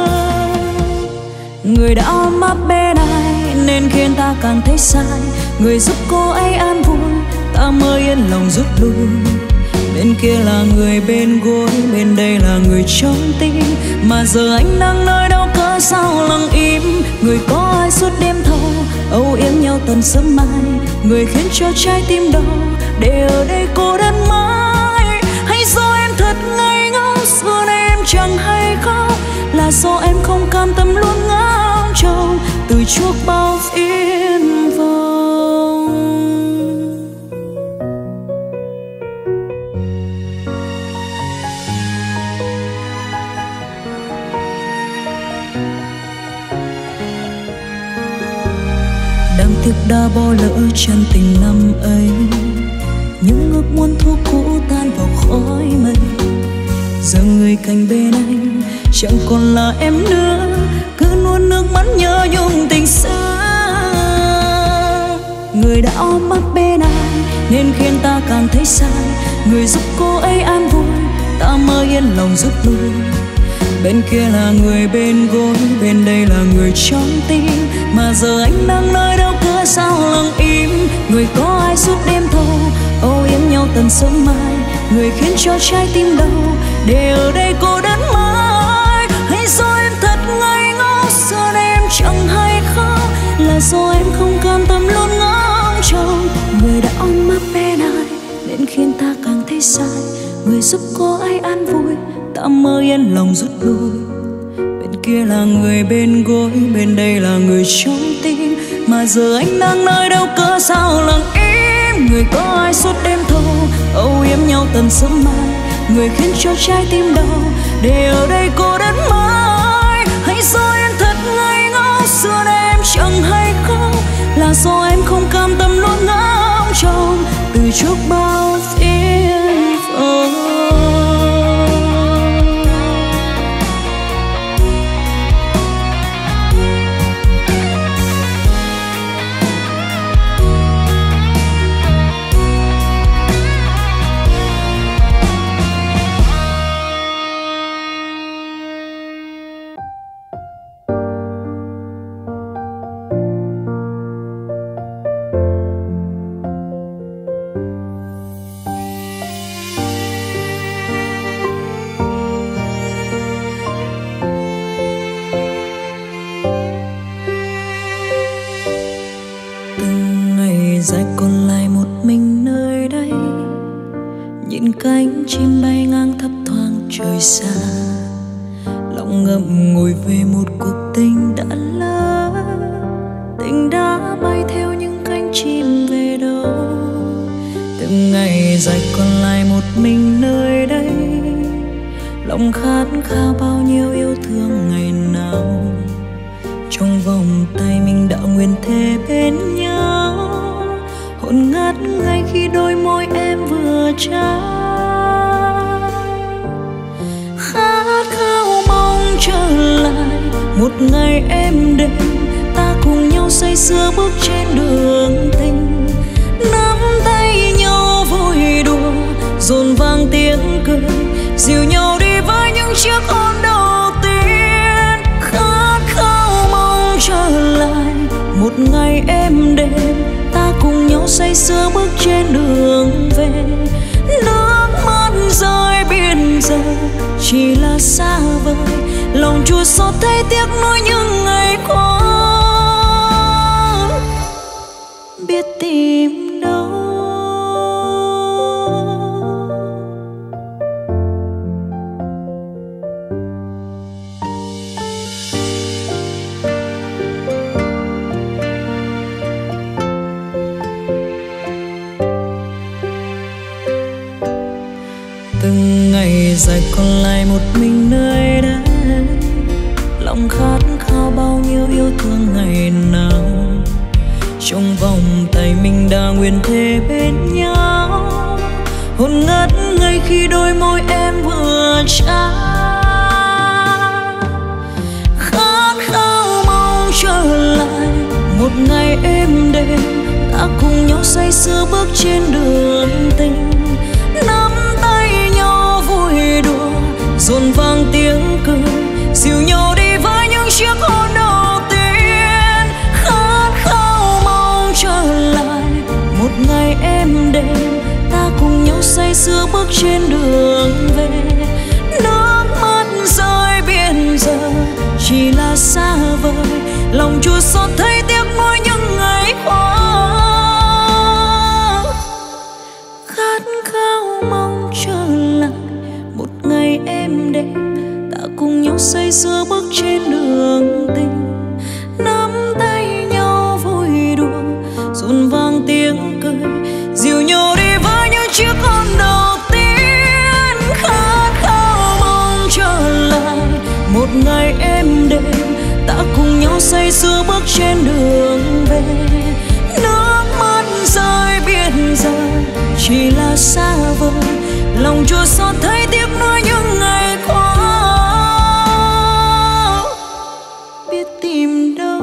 Người đã ôm ấp bên ai nên khiến ta càng thấy sai, người giúp cô ấy an vui ta mới yên lòng rút lui. Bên kia là người bên gối, bên đây là người trong tim, mà giờ anh đang nơi đâu cớ sao lặng im. Người có ai suốt đêm thâu âu yếm nhau tận sớm mai, người khiến cho trái tim đau để ở đây cô đơn mãi. Hay do em thật ngây ngốc, xưa nay em chẳng hay khóc, là do em không cam tâm luôn ngóng trông từ chuốc bao phiền vông. Đáng tiếc đã bỏ lỡ chân tình năm ấy, những ước muốn thua cũ tan vào khói mây. Giờ người cạnh bên anh chẳng còn là em nữa, cứ nuốt nước mắt nhớ nhung tình xưa. Người đã ôm ấp bên ai nên khiến ta càng thấy sai, người giúp cô ấy an vui ta mới yên lòng rút lui. Bên kia là người bên gối, bên đây là người trong tim, mà giờ anh đang nơi đâu cớ sao lặng im. Người có ai suốt đêm thâu âu yếm nhau tận sớm mai, người khiến cho trái tim đau để ở đây cô đơn mãi. Hay do em thật ngây ngốc, giờ đây em chẳng hay khóc, là do em không cam tâm luôn ngóng trông. Người đã ôm ấp bên ai nên khiến ta càng thấy sai, người giúp cô ấy an vui ta mới yên lòng rút lui. Bên kia là người bên gối, bên đây là người trong tim, mà giờ anh đang nơi đâu cớ sao lặng im. Người có ai suốt đêm thâu âu yếm nhau tận sớm mai, người khiến cho trái tim đau để ở đây cô đơn mãi. ngậm ngùi về một cuộc tình đã lỡ, tình đã bay theo những cánh chim về đâu. Từng ngày dài còn lại một mình nơi đây, lòng khát khao bao nhiêu yêu thương ngày nào. Trong vòng tay mình đã nguyện thề bên nhau, hôn ngát ngay khi đôi môi em vừa trao. Khát khao mong trở lại một ngày êm đềm, ta cùng nhau say sưa bước trên đường tình, nắm tay nhau vui đùa dồn vang tiếng cười, dìu nhau đi với những chiếc hôn đầu tiên. Khát khao mong trở lại một ngày êm đềm, ta cùng nhau say sưa bước trên đường về. Nước mắt rơi biển giờ chỉ là xa vời, lòng chua xót thấy tiếc nuối những ngày qua, biết tìm đâu. Từng ngày dài còn lại một mình nơi đây, lòng khát khao bao nhiêu yêu thương ngày nào. Trong vòng tay mình đã nguyện thề bên nhau, hôn ngát ngay khi đôi môi em vừa trao. Khát khao mong trở lại một ngày êm đềm, ta cùng nhau say sưa bước trên đường tình, nắm tay nhau vui đùa dồn vang tiếng cười, dìu nhau đi với những chiếc hôn đầu tiên. Khát khao mong trở lại một ngày êm đềm, ta cùng nhau say sưa bước trên đường về. Nước mắt rơi biển giờ chỉ là xa vời, lòng chua xót thấy tiếc nuối những ngày qua. Khát khao mong trở lại một ngày êm đềm, ta cùng nhau say sưa bước trên đường tình, nắm tay nhau vui đùa dồn vang tiếng cười, dìu nhau đi với những chiếc hôn đầu tiên. Khát khao mong trở lại một ngày êm đềm, ta cùng nhau say sưa bước trên đường về. Nước mắt rơi biển giờ chỉ là xa vời, lòng chua xót thấy tiếc nuối những ngày qua, biết tìm đâu.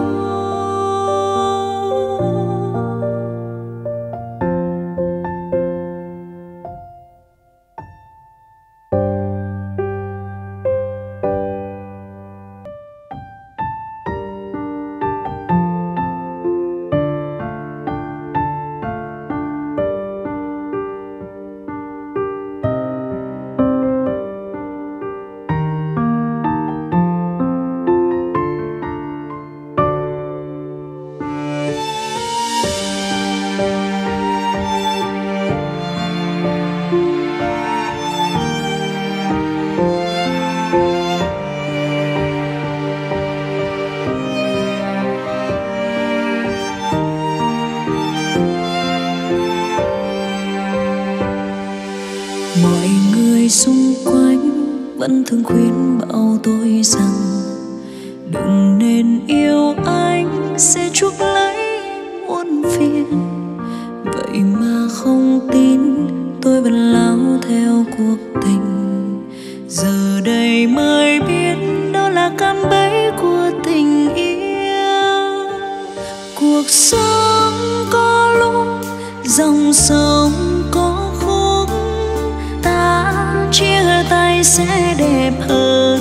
Mọi người xung quanh vẫn thường khuyên bảo tôi rằng đừng nên yêu anh, sẽ chuốc lấy muôn phiền. Vậy mà không tin, tôi vẫn lao theo cuộc tình. Giờ đây mới biết đó là cạm bẫy của tình yêu. Cuộc sống có lúc dòng sông có khúc, ta chia tay sẽ đẹp hơn.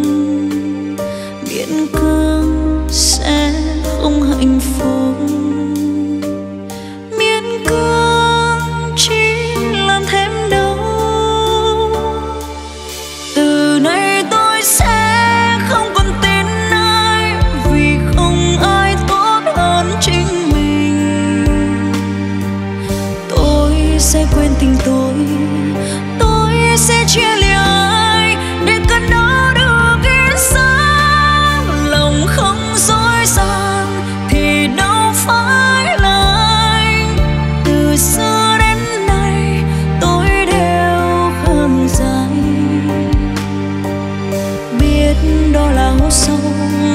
Miễn cưỡng sẽ không hạnh phúc, miễn cưỡng chỉ làm thêm đau. Từ nay tôi sẽ không còn tin ai, vì không ai tốt hơn chính mình. Tôi sẽ quên tình tôi sẽ chia lìa ai để cơn đau đớn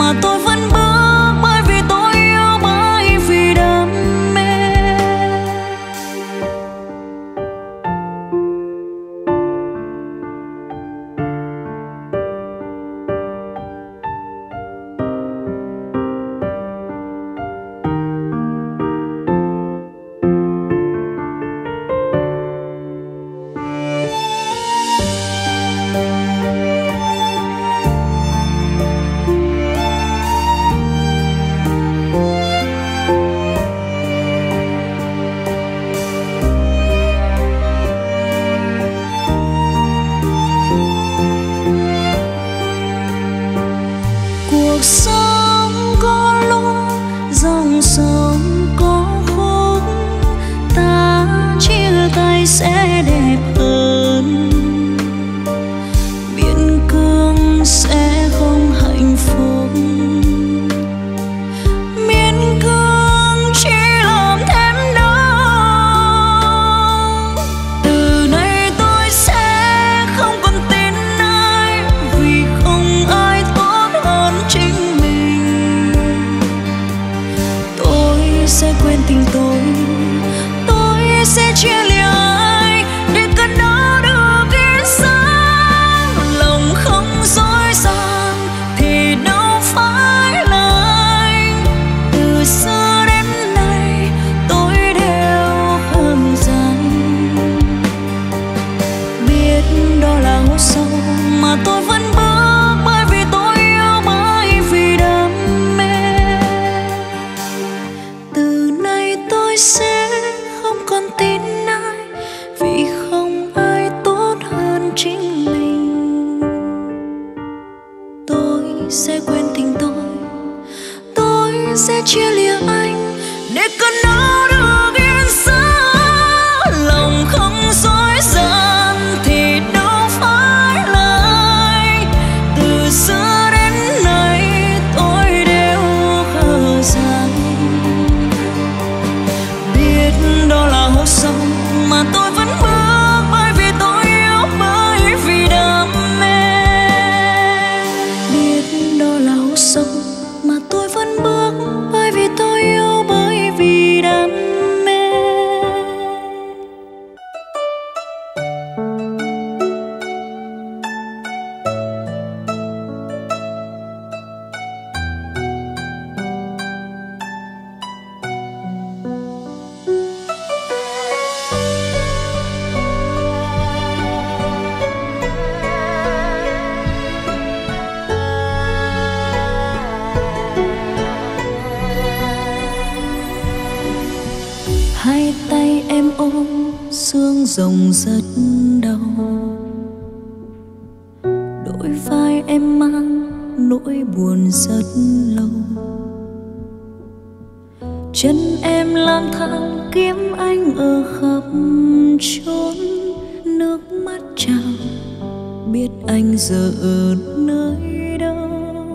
mà tôi vẫn bước, bởi vì tôi yêu, bởi vì đam mê. Cuộc sống có lúc dòng sông có khúc, ta chia tay sẽ đẹp hơn, biên cương sẽ không hạnh phúc. Miên cương chỉ làm thêm đau. Từ nay tôi sẽ không còn tin ai, vì không ai tốt hơn chính mình. Tôi sẽ quên tình tôi sẽ chia lìa ai để cơn đau được yên sáng. Lòng không dối gian thì đâu phải là anh. Từ xưa đến nay tôi đều khâm rằng biết đó là hố sâu mà tôi vẫn bước, bởi vì tôi yêu, bởi vì đam mê. Từ nay tôi sẽ không còn tin ai, vì không ai tốt hơn chính mình. Tôi sẽ quên tình tôi sẽ chia lìa anh để cơn đau được yên sáng. Lòng không dối gian thì đâu phải là anh. Từ xưa đến nay tôi đều khờ dại, biết đó là hố sâu mà tôi vẫn bước, bởi vì tôi yêu, bởi vì đam mê. Biết đó là hố sâu mà tôi vẫn bước, bởi vì tôi yêu, bởi vì đam mê. Hai tay em ôm xương rồng rất đau, đôi vai em mang nỗi buồn rất lâu. Chân em lang thang kiếm anh ở khắp chốn, nước mắt trào biết anh giờ ở nơi đâu.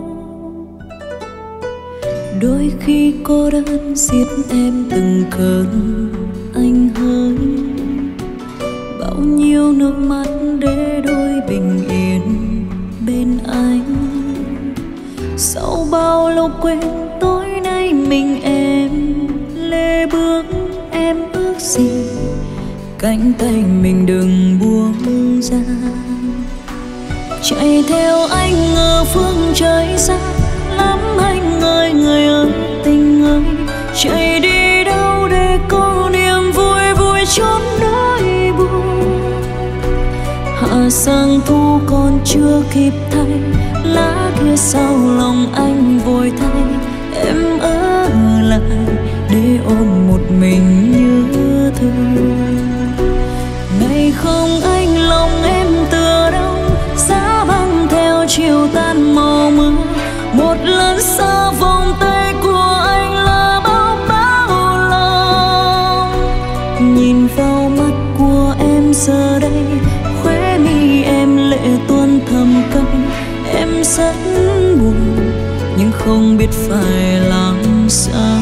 Đôi khi cô đơn giết em từng cơn anh hơi, bao nhiêu nước mắt để đôi bình yên bên anh. Sau bao lâu quên tối nay mình em lê bước, em ước gì cánh tay mình đừng buông ra. Chạy theo anh ở phương trời xa lắm anh ơi, người ơi tình ơi. Chạy đi đâu để có niềm vui, vui chốn nỗi buồn. Hạ sang thu còn chưa kịp thay, lá kia sau lòng anh vội thay. Em ở lại để ôm một mình như thường. Ngày không anh lòng em tựa đông, giá băng theo chiều tan màu mưa. Một lần xa vòng tay của anh là bao lòng. Nhìn vào mắt của em giờ đây, khóe mi em lệ tuôn thầm cay. Em rất buồn nhưng không biết phải làm sao.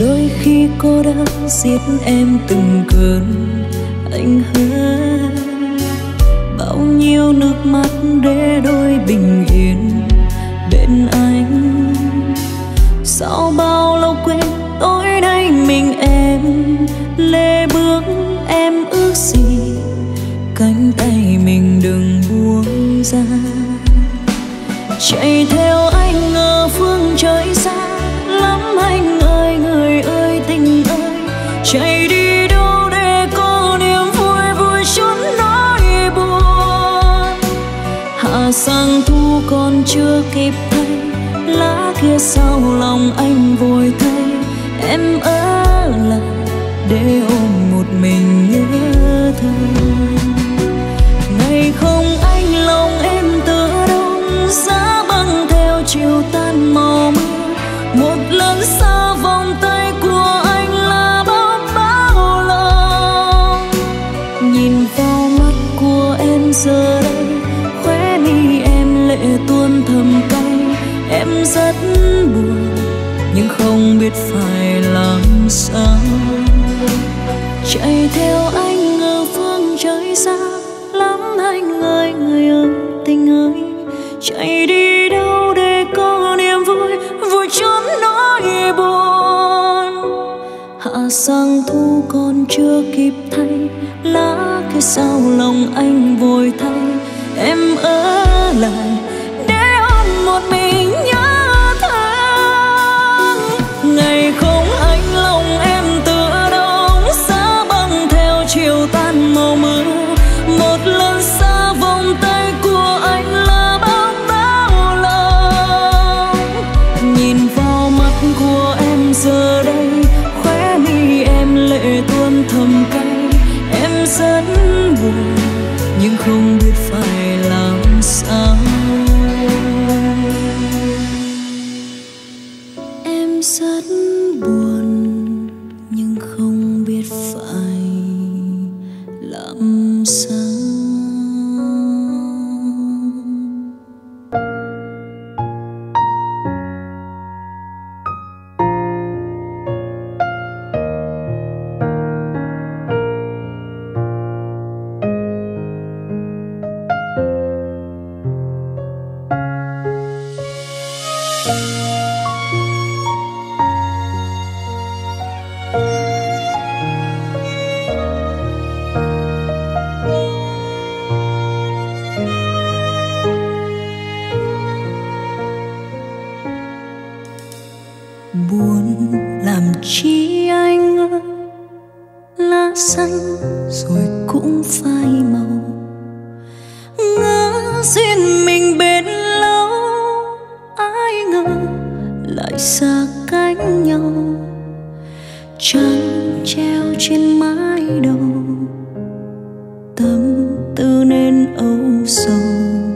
đôi khi cô đơn giết em từng cơn anh hơn. Bao nhiêu nước mắt để đôi bình yên bên anh. Sau bao lâu quên tối nay mình em lê bước, em ước gì cánh tay mình đừng buông ra. Chạy theo anh ở phương trời xa lắm anh ơi, người ơi tình ơi. Chạy đi đâu để có niềm vui vui chút nỗi buồn. Hạ sang thu còn chưa kịp thấy, lá kia sau lòng anh vội thay. Em ở lại để ôm một mình nhớ thương. Ngày không anh lòng em tựa đông, giá băng theo chiều tan màu mưa. Một lần xa vòng tay của anh là bao lòng. Nhìn vào mắt của em giờ đây, khóe mi em lệ tuôn thầm cay. Em rất buồn nhưng không biết phải làm sao. Chạy theo anh ở phương trời xa lắm anh ơi, người ơi tình ơi. Chạy đi đâu để có niềm vui vui chút nỗi buồn. Hạ sang thu còn chưa kịp thay, lá kia sau lòng anh vội thay. Em ở lại để ôm một mình nhớ thương. Ngày không anh lòng em tựa đông, giá băng theo chiều tan màu mưa. Một lần xa vòng tay của anh là bao lòng. Nhìn vào mắt của em giờ đây, khóe mi em lệ tuôn thầm cay. Em rất buồn nhưng không biết phải làm sao. Em rất buồn nhưng không biết phải làm sao. Buồn làm chi anh ơi, lá xanh rồi cũng phai màu. Ngỡ duyên mình bên lâu, ai ngờ lại xa cách nhau. Trăng treo trên mái đầu, tâm tư nên âu sầu.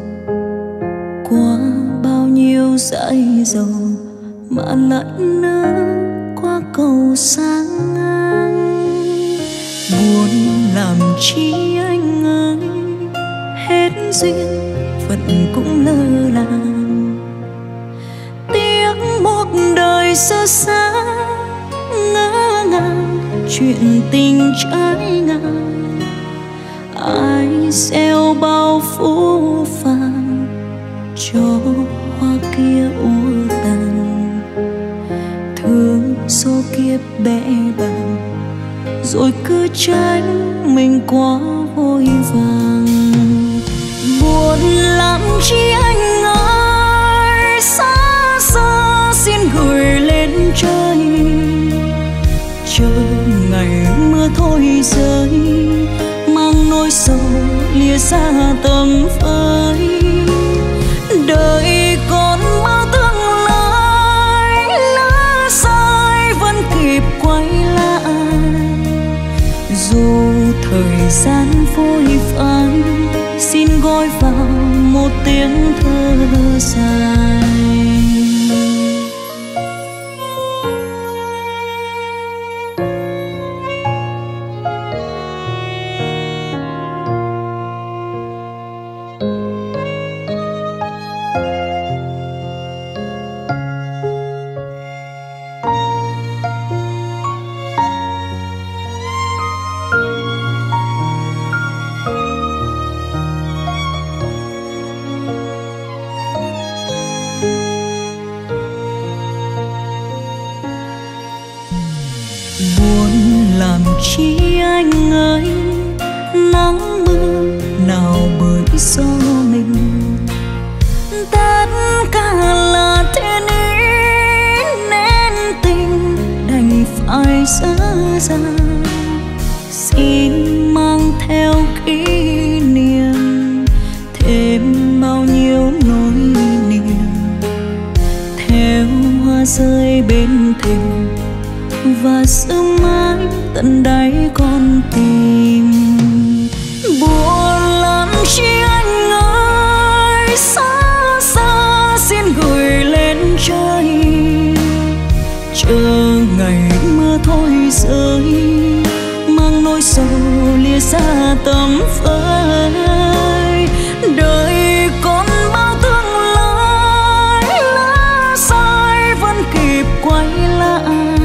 Qua bao nhiêu dãi dầu mà lại nỡ qua cầu sang ngang. Buồn làm chi anh ơi, hết duyên phận cũng lơ làng. Tiếc một đời sơ sá, ngỡ ngàng chuyện tình trái ngang. Ai gieo bao phũ phàng cho hoa kia úa tàn. Thương số kiếp bẽ bàng rồi cứ tránh mình quá vội vàng. Buồn làm chi anh ơi, xa xa xin gửi lên trời. Chờ ngày mưa thôi rơi, mang nỗi sầu lìa xa tầm với. Đời còn bao tương lai, lỡ sai vẫn kịp quay lại. Dù thời gian phôi phai, xin gói vào một tiếng thơ dài. làm chi anh ơi, nắng mưa nào bởi gió mình. Tất cả là thiên ý nên tình đành phải dở dang. Xin mang theo kỷ niệm thêm bao nhiêu nỗi niềm, theo hoa rơi bên thềm và sương mãi tận đáy con tim. Buồn lắm chi anh ơi, xa xa xin gửi lên trời, chờ ngày mưa thôi rơi, mang nỗi sầu lìa xa tầm với. Đời còn bao tương lai, lá sai vẫn kịp quay lại,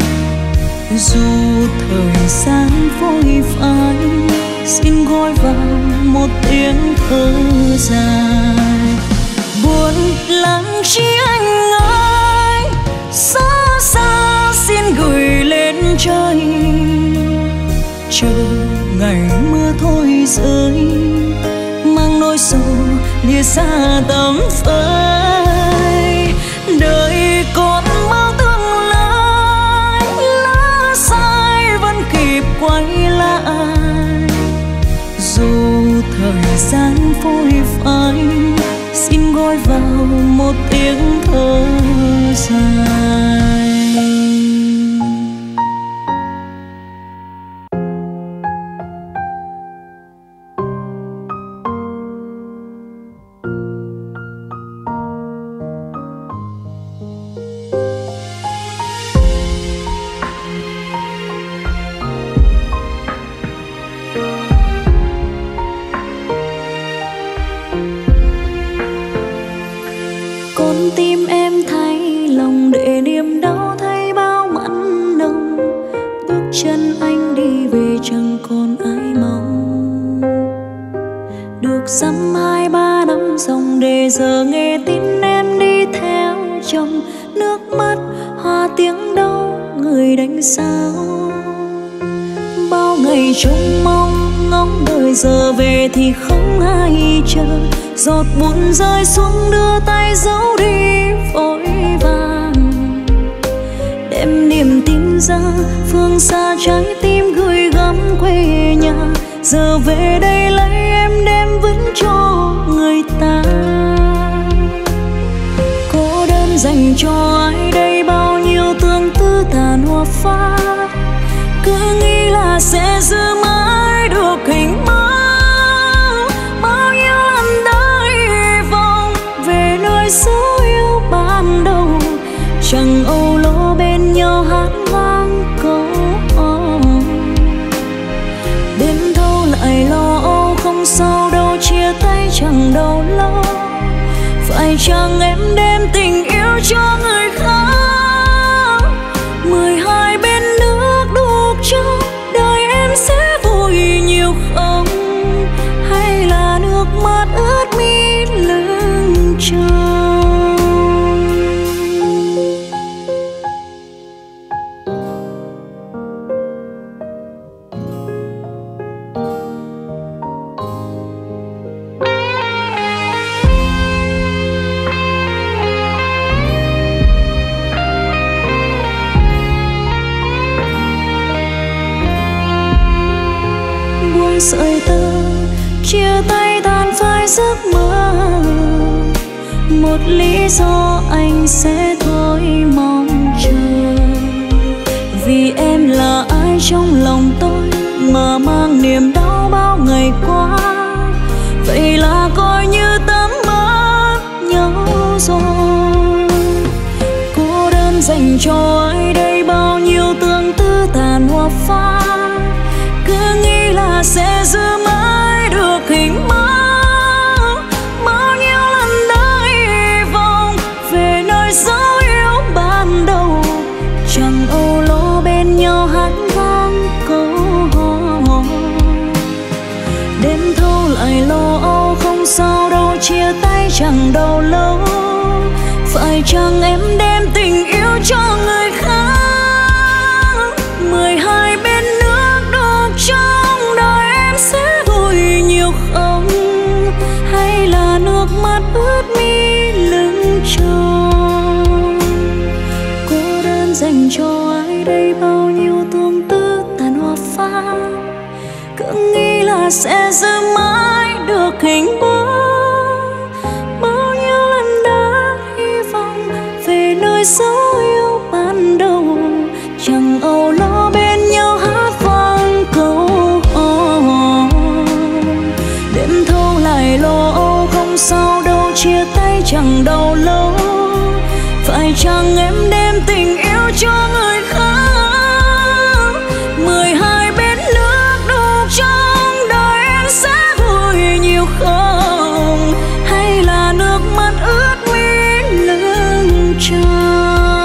dù thời gian vội vã xin gọi vào một tiếng thở dài. Buồn lắm chi anh ơi, xa xa xin gửi lên trời, chờ ngày mưa thôi rơi, mang nỗi sầu lìa xa tầm với. Đời còn bao tương lai, lá sai vẫn kịp quay lại, dù thời gian phôi phai xin gọi vào một tiếng thở dài. Con tim em thấy lòng để niềm đau, thấy bao mặn nồng, bước chân anh đi về chẳng còn ai mong. Được dăm 2-3 năm dòng để giờ nghe tin em đi theo chồng, nước mắt hoa tiếng đau người đánh sao. Bao ngày trông mong ngóng đợi giờ về thì không ai chờ, giọt buồn rơi xuống đưa tay giấu đi vội vàng. Đem niềm tin ra phương xa trái tim gửi gắm quê nhà, giờ về đây lấy em đem vững cho người ta. Cô đơn dành cho ai đây bao nhiêu tương tư tàn hoa phai, cứ nghĩ là sẽ giữ mãi được hình mơ. Bao nhiêu lần đợi vòng về nơi dấu yêu ban đầu, chẳng âu lo bên nhau hát vang câu hò. Đêm thâu lại lo âu không sao đâu, chia tay chẳng đâu lâu. Phải chăng em đem tình yêu cho người khác? 12 bên nước đục cho đời em sẽ vui nhiều không? Hay là nước mắt ướt mi lưng trâu? Sợi tơ chia tay tan phai giấc mơ, một lý do anh sẽ thôi mong chờ. Vì em là ai trong lòng tôi mà mang niềm đau bao ngày qua, vậy là coi như tấm mất nhau rồi. Cô đơn dành cho ai đây bao nhiêu tương tư tàn hoa phai, cứ nghĩ là sẽ giữ mãi được hình mơ. Bao nhiêu lần đợi vòng về nơi dấu yêu ban đầu, chẳng âu lo bên nhau hát vang câu hò. Đêm thâu lại lo âu không sao đâu, chia tay chẳng đâu lâu. Phải chăng em đem tình yêu cho người khác? 12 bên dấu yêu ban đầu, chẳng âu lo bên nhau hát vang câu hò. Đêm thâu lại lo âu không sao đâu, chia tay chẳng đau lâu. Phải chăng em đem tình yêu cho người khác? 12 bến nước đục trong đời em sẽ vui nhiều không? Hay là nước mắt ướt mi lưng tròng?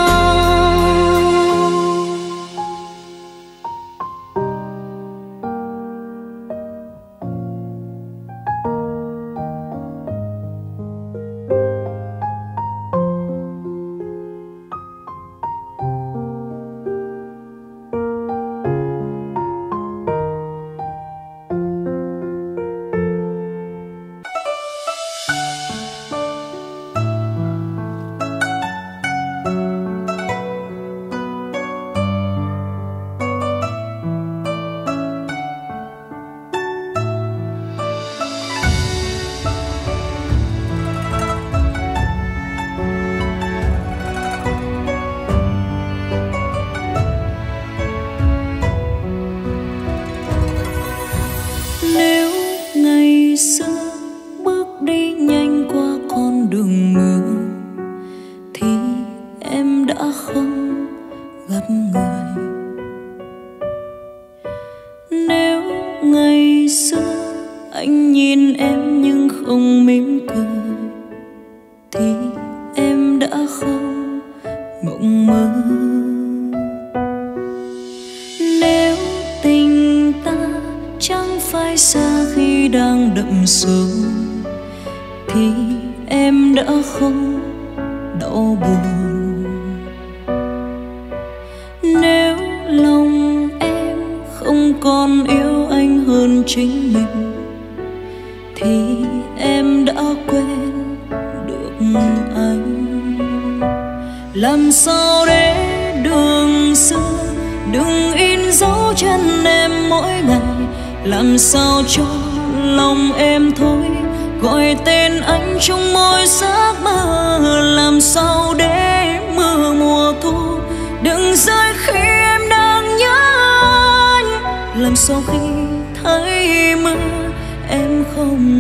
Làm sao cho lòng em thôi gọi tên anh trong mỗi giấc mơ? Làm sao để mưa mùa thu đừng rơi khi em đang nhớ anh? Làm sao khi thấy mưa em không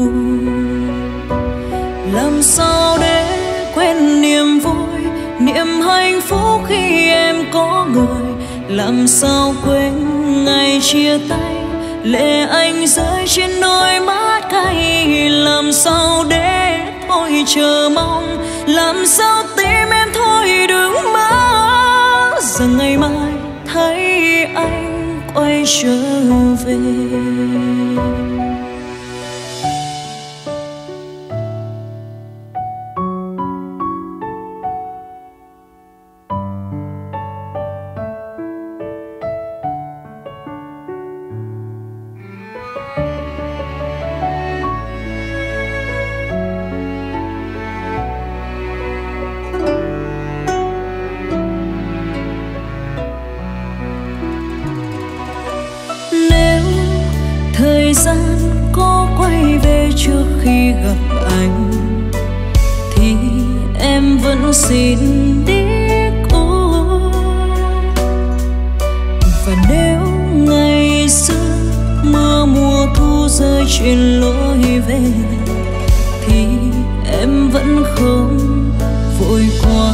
buồn? Làm sao để quên niềm vui, niềm hạnh phúc khi em có người? Làm sao quên ngày chia tay, lệ anh rơi trên đôi mắt cay? Làm sao để thôi chờ mong, làm sao tim em thôi đừng mơ rằng ngày mai thấy anh quay trở về. Thời gian có quay về trước khi gặp anh thì em vẫn xin đi cô. Và nếu ngày xưa mưa mùa thu rơi trên lối về thì em vẫn không vội qua.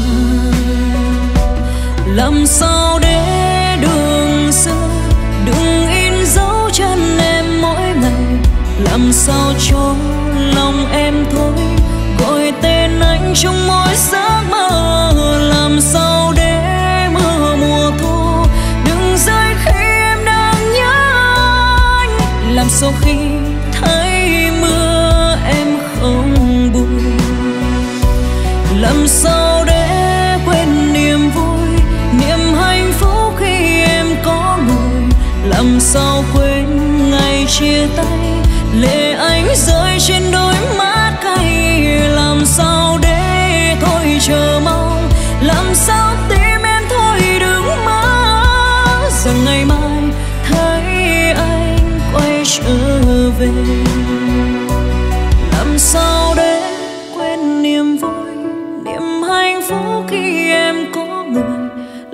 Làm sao để đường xưa đừng in dấu chân em mỗi ngày? Làm sao cho lòng em thôi gọi tên anh trong mỗi giấc mơ? Làm sao để mưa mùa thu đừng rơi khi em đang nhớ anh? Làm sao khi thấy mưa em không buồn? Làm sao để quên niềm vui, niềm hạnh phúc khi em có người? Làm sao quên ngày chia tay, lệ anh rơi trên đôi mắt cay? Làm sao để thôi chờ mong, làm sao tim em thôi đừng mơ rằng ngày mai thấy anh quay trở về? Làm sao để quên niềm vui, niềm hạnh phúc khi em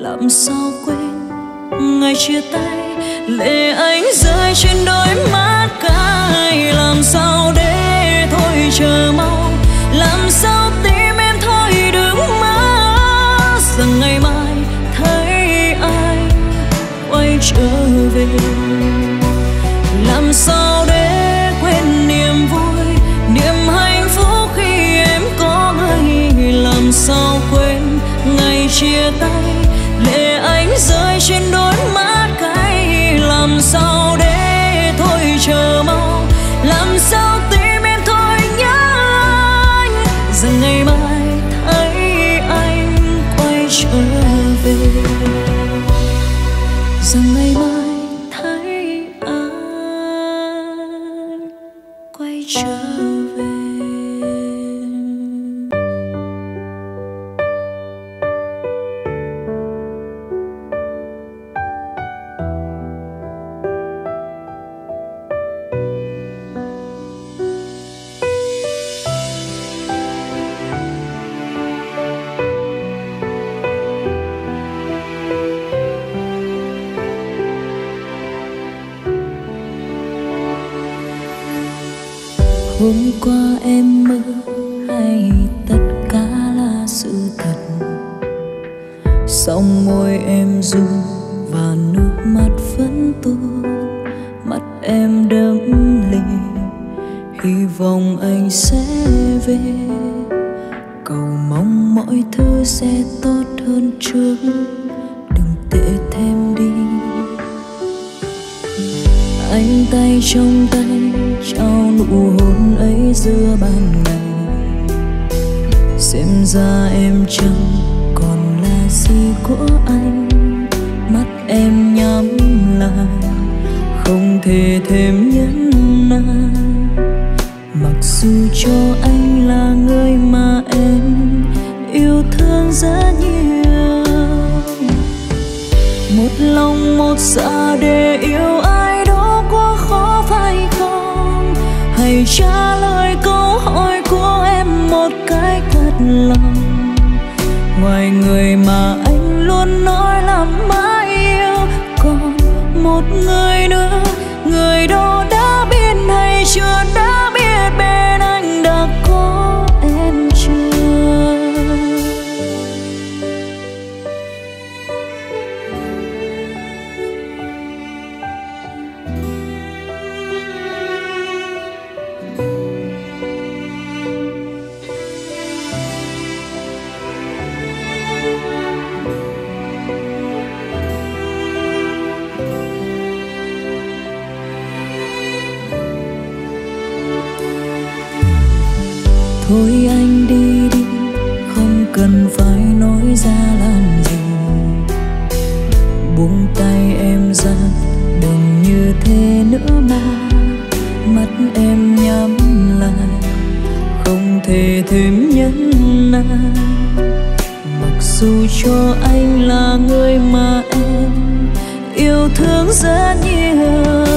làm sao quên ngày chia tay, lệ anh rơi trên đôi mắt cay. Làm sao để thôi chờ mau, làm sao tim em thôi đừng mất, rằng ngày mai thấy anh quay trở về. Làm sao để quên niềm vui, niềm hạnh phúc khi em có người. Làm sao quên ngày chia tay, lệ anh rơi trên đôi mắt cay. Làm sao để thôi chờ mau, làm sao tim em thôi nhớ anh, rằng ngày mai thấy anh quay trở về, rằng ngày mai thấy anh quay trở về. Hôm qua em mơ hay tất cả là sự thật, song môi em run và nước mắt vẫn tuôn, mắt em đẫm lệ, hy vọng anh sẽ về. Cầu mong mọi thứ sẽ tốt hơn trước, đừng tệ thêm đi. Anh tay trong tay trao nụ hôn ấy giữa ban ngày, xem ra em chẳng còn là gì của anh. Mắt em nhắm lại, không thể thêm nhẫn nại, mặc dù cho anh là người mà em yêu thương rất nhiều. Một lòng một dạ để yêu ai đó quá khó phải không? Hãy trả lời câu hỏi của em một cách thật lòng. Ngoài người mà anh luôn nói là mãi yêu, còn một người nữa, người đó đã biết hay chưa, đã biết bên anh đã có em chưa? Thôi anh đi đi, không cần phải nói ra làm gì. Buông tay em ra, đừng như thế nữa mà. Mắt em nhắm lại, không thể thêm nhẫn nại, mặc dù cho anh là người mà em yêu thương rất nhiều.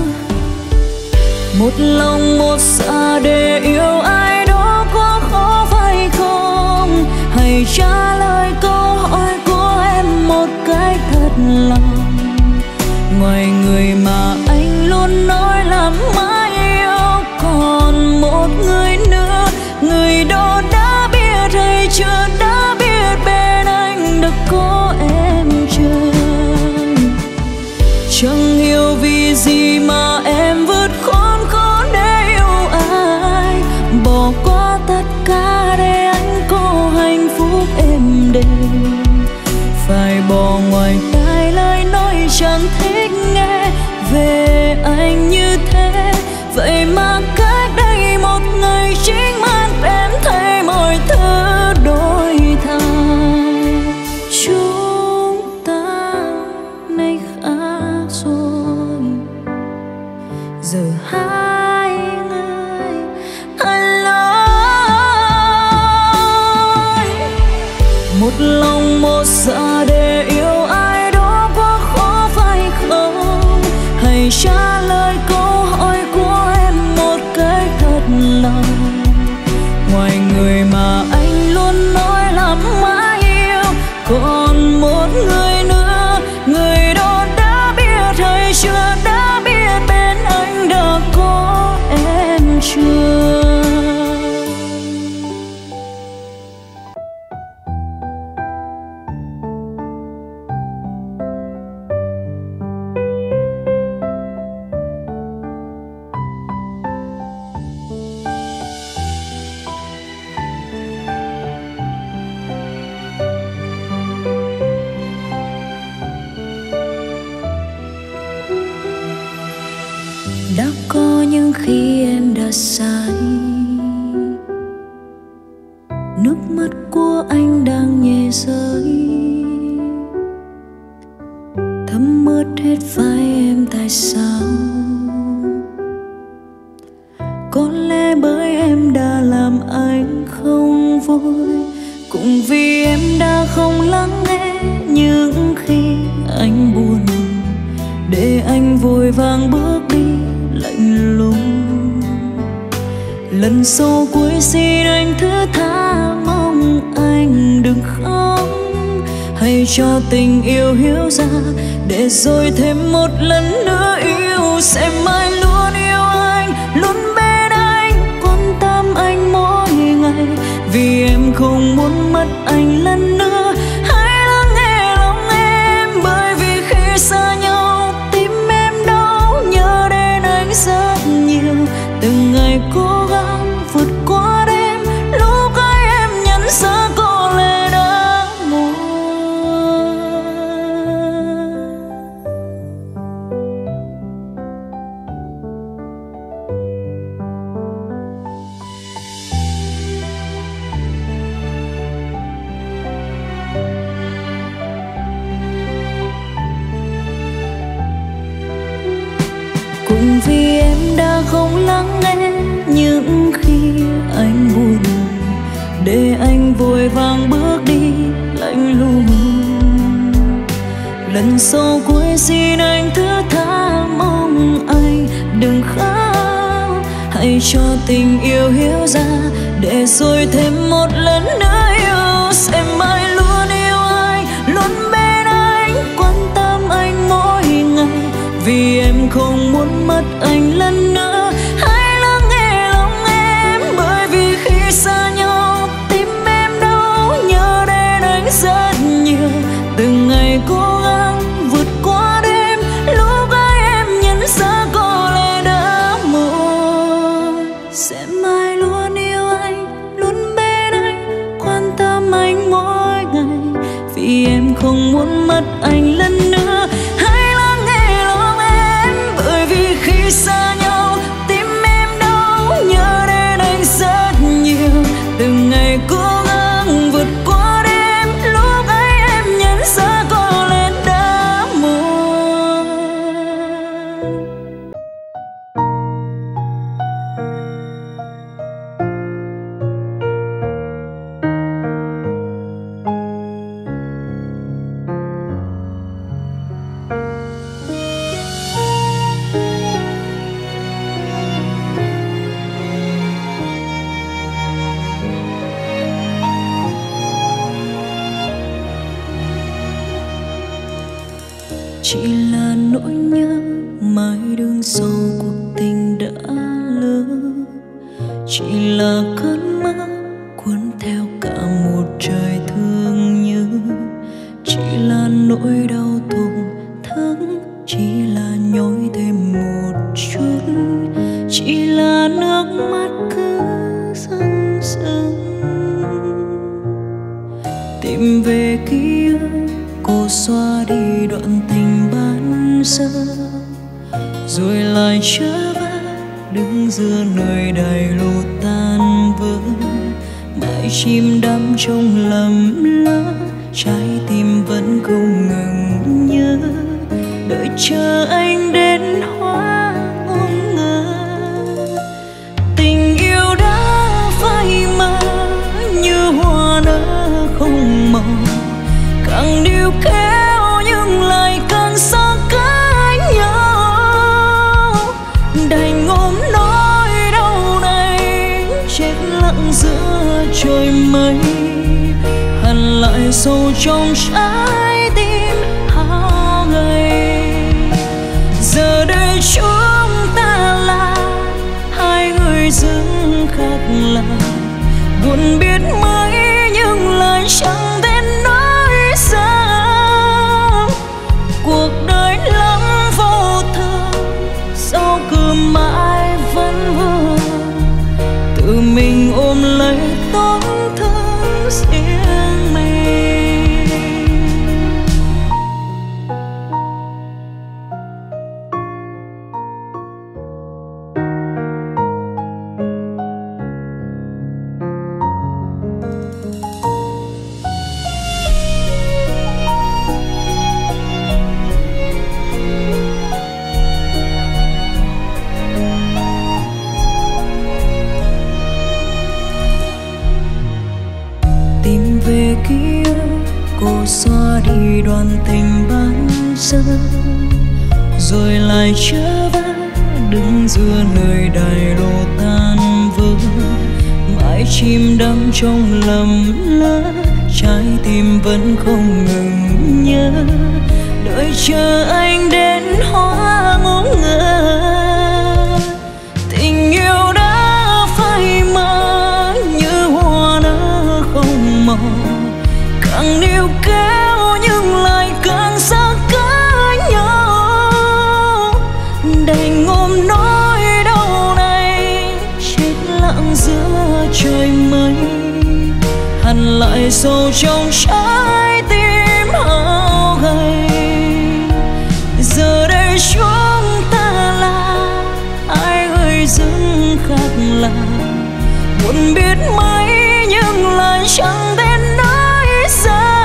Một lòng một dạ để yêu ai đó có khó phải không? Hãy trả lời câu hỏi của em một cách thật lòng. Ngoài người mà anh luôn nói là mãi yêu, còn một người nữa, người đó đã biết hay chưa, đã biết bên anh đã có em chưa? Chẳng hiểu vì gì mà em vượt khốn khó để yêu ai, bỏ qua tất cả để anh có hạnh phúc êm đềm. Phải bỏ ngoài tai lời nói chẳng thích nghe về anh như thế. Vậy mà cách đây một ngày chính mắt em thấy mọi thứ đổi thay. Chúng ta nay khác rồi, giờ hai người hãy lối. Một lòng một dạ để yêu ai đó quá khó phải không? Hãy trả lời câu hỏi của em một cách thật lòng. Ngoài người mà anh luôn nói là mãi yêu, còn một người những khi em đã sai. Nước mắt của anh đang nhẹ rơi, thấm ướt hết vai em tại sao? Có lẽ bởi em đã làm anh không vui, cũng vì em đã không lắng nghe những khi anh buồn, để anh vội vàng bước đi lạnh lùng. Lần sau cuối xin anh thứ tha, mong anh đừng khóc. Hãy cho tình yêu hiểu ra, để rồi thêm một lần nữa yêu. Sẽ mãi luôn yêu anh, luôn bên anh, quan tâm anh mỗi ngày. Vì em không muốn mất anh lần nữa. Hãy lắng nghe lòng em, bởi vì khi xa nhau tim em đau, nhớ đến anh rất nhiều. Từng ngày cố gắng vượt qua đêm, lúc ấy em nhận ra có lẽ đã muộn. Cũng vì em đã không lắng nghe những khi anh buồn, để anh vội vàng bước đi lạnh lùng. Lần sau cuối xin anh thứ tha, mong anh đừng khóc. Hãy cho tình yêu hiểu ra, để rồi thêm một lần nữa yêu. Sẽ mãi luôn yêu anh, luôn bên anh, quan tâm anh mỗi ngày. Vì em không muốn mất anh lần nữa. Hãy lắng nghe lòng em, bởi vì khi xa nhau tim em đau, nhớ đến anh rất nhiều. Từng ngày cố gắng vượt qua đêm, lúc ấy em nhận ra có lẽ đã muộn. Sẽ mãi luôn yêu anh, luôn bên anh, quan tâm anh mỗi ngày. Vì em không muốn mất anh lần nữa. Hãy lắng nghe lòng em, bởi vì khi xa nhau tim em đau, nhớ đến anh rất nhiều. Từng ngày cố gắng vượt qua đêm, lúc ấy em nhận ra có lẽ đã muộn. Chỉ là nỗi nhớ mãi đứng sau cuộc tình đã lỡ. Chỉ là cơn mơ cuốn theo cả một trời thương nhớ. Chỉ là nỗi đau tổn thức, chỉ là nhói thêm một chút. Chỉ là nước mắt cứ rưng rưng tìm về ký ức, cô xóa đi đoạn tình ban sơ, rồi lại trở về đứng giữa nơi đầy lụt tan vỡ. Mãi chìm đắm trong lầm lỡ, trái tim vẫn không ngừng nhớ, đợi chờ anh đến hóa ngôn ngờ. Tình yêu đã phai mờ như hoa nở không màu, càng níu kéo nhưng lại càng xa cách nhau. Đành ôm nỗi đau này chết lặng giữa trời mây, hằn lại sâu trong trái tim hao gầy. Giờ đây chúng ta là hai người dưng khác lạ, buồn biết mấy nhưng lại chẳng thể nói ra. Cuộc đời lắm vô thường, sao cứ mãi vẫn vương, tự mình ôm lấy tổn thương riêng mình. cô xóa đi đoạn tình ban giờ, rồi lại trở về đứng giữa nơi đài lộ tan vỡ, mãi chìm đắm trong lầm lỡ, trái tim vẫn không ngừng nhớ, đợi chờ anh đến hoa ngóng ngỡ. Tình yêu đã phai mờ như hoa nở không màu, càng níu kéo nhưng lại càng xa cách nhau, đành ôm nỗi đau này chết lặng giữa trời mây, hằn lại sâu trong trái tim hao gầy. Giờ đây chúng ta là hai người dưng khác lạ, muốn biết mấy nhưng lại chẳng thể nói ra.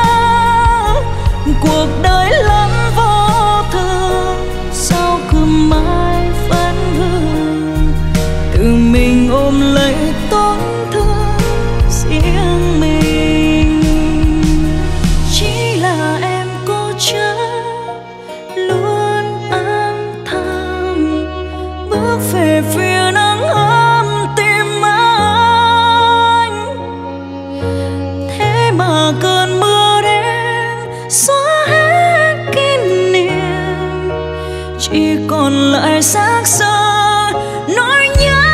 Cuộc đời lắm vô thường, sao cứ mãi phản vương, tự mình ôm lấy tổn thương riêng mình. Chỉ là em cố chấp luôn âm thầm bước về phía nắng ấm tim anh, thế mà cơn mưa đêm xóa hết kỷ niệm, chỉ còn lại xác xơ nỗi nhớ.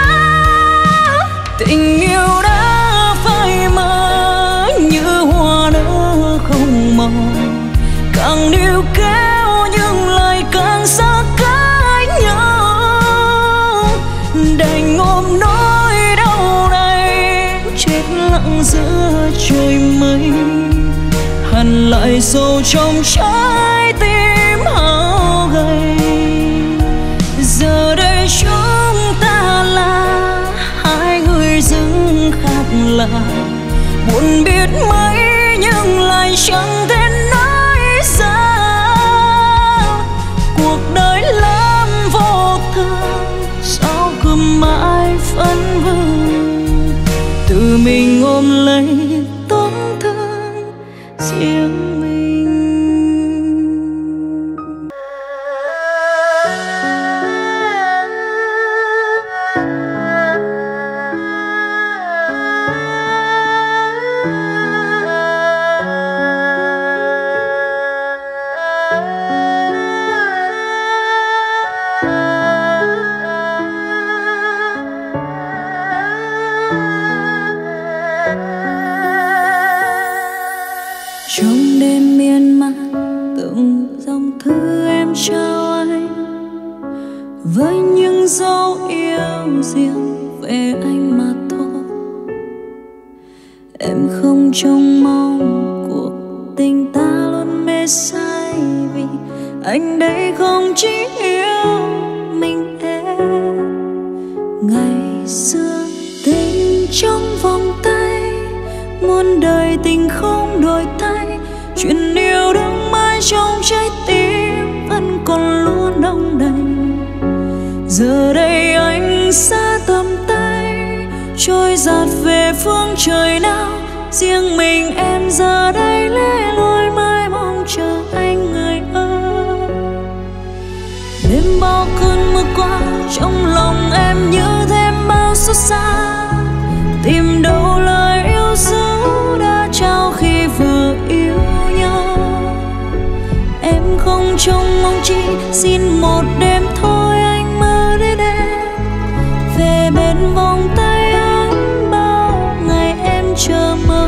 Tình yêu đã phai mờ như hoa nở không màu, càng níu kéo nhưng lại càng xa cách nhau, đành ôm nỗi đau này chết lặng giữa trời mây, hằn lại sâu trong trái tim hao gầy. Giờ đây chúng ta là hai người dưng khác lạ, muốn biết mấy nhưng lại chẳng thể nói ra. Cuộc đời lắm vô thường, sao cứ mãi phân vân, tự mình ôm lấy tổn thương riêng mình. Trong đêm miên man từng dòng thư em trao anh, với những dấu yêu riêng về anh mà thôi. Em không trông mong cuộc tình ta luôn mê say, vì anh đây không chỉ yêu mình em. Ngày xưa tình trong vòng tay, muôn đời tình không đổi thay, chuyện yêu đương mãi trong trái tim vẫn còn luôn đong đầy. Giờ đây anh xa tầm tay, trôi dạt về phương trời nào, riêng mình em giờ đây lẻ loi mãi mong chờ anh người ơi. Đêm bao cơn mưa qua, trong lòng em nhớ thêm bao xót xa, tìm đâu lời yêu dấu đã trao khi vừa yêu nhau. Em không trông mong chi, xin một đêm thôi anh mơ đến em, về bên vòng tay anh bao ngày em chờ mong.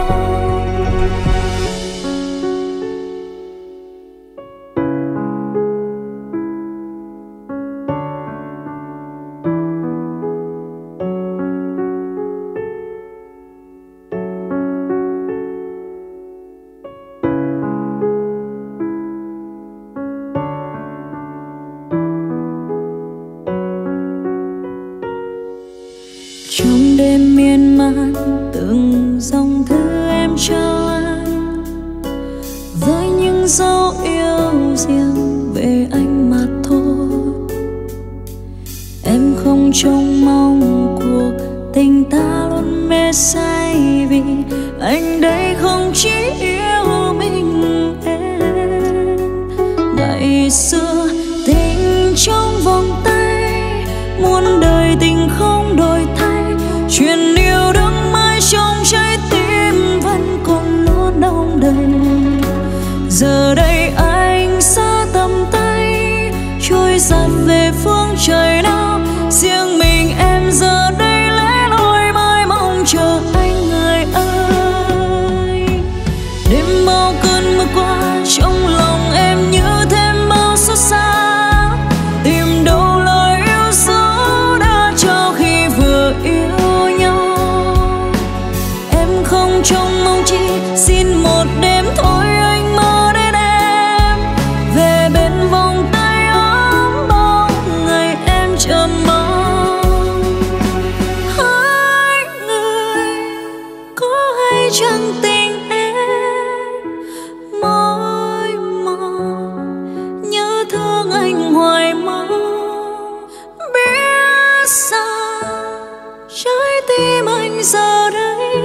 Trong đêm miên man từng dòng thư em trao anh, với những dấu yêu riêng về anh mà thôi. Em không trông mong cuộc tình ta luôn mê say, vì anh đây không không chỉ yêu mình em. Ngày xưa tình trong vòng tay, muôn đời tình không đổi thay. Chuyện yêu đắm mãi trong trái tim vẫn còn luôn đong đầy. Giờ đây anh xa tầm tay, trôi giạt về phương trời nào. Riêng mình em giờ đây lẻ loi mãi mong chờ anh người ơi. Đêm bao cơn mưa qua, trong lòng em như thêm bao xót xa. Tìm đâu lời yêu dấu đã cho khi vừa yêu nhau. Em không trông mong chi, xin một đêm thôi anh mơ đến em. Về bên vòng tay ấm bao ngày em chờ mong. Hai người có hay chẳng tình em mỏi mòn, nhớ thương anh hoài mong. Biết sao trái tim anh giờ đây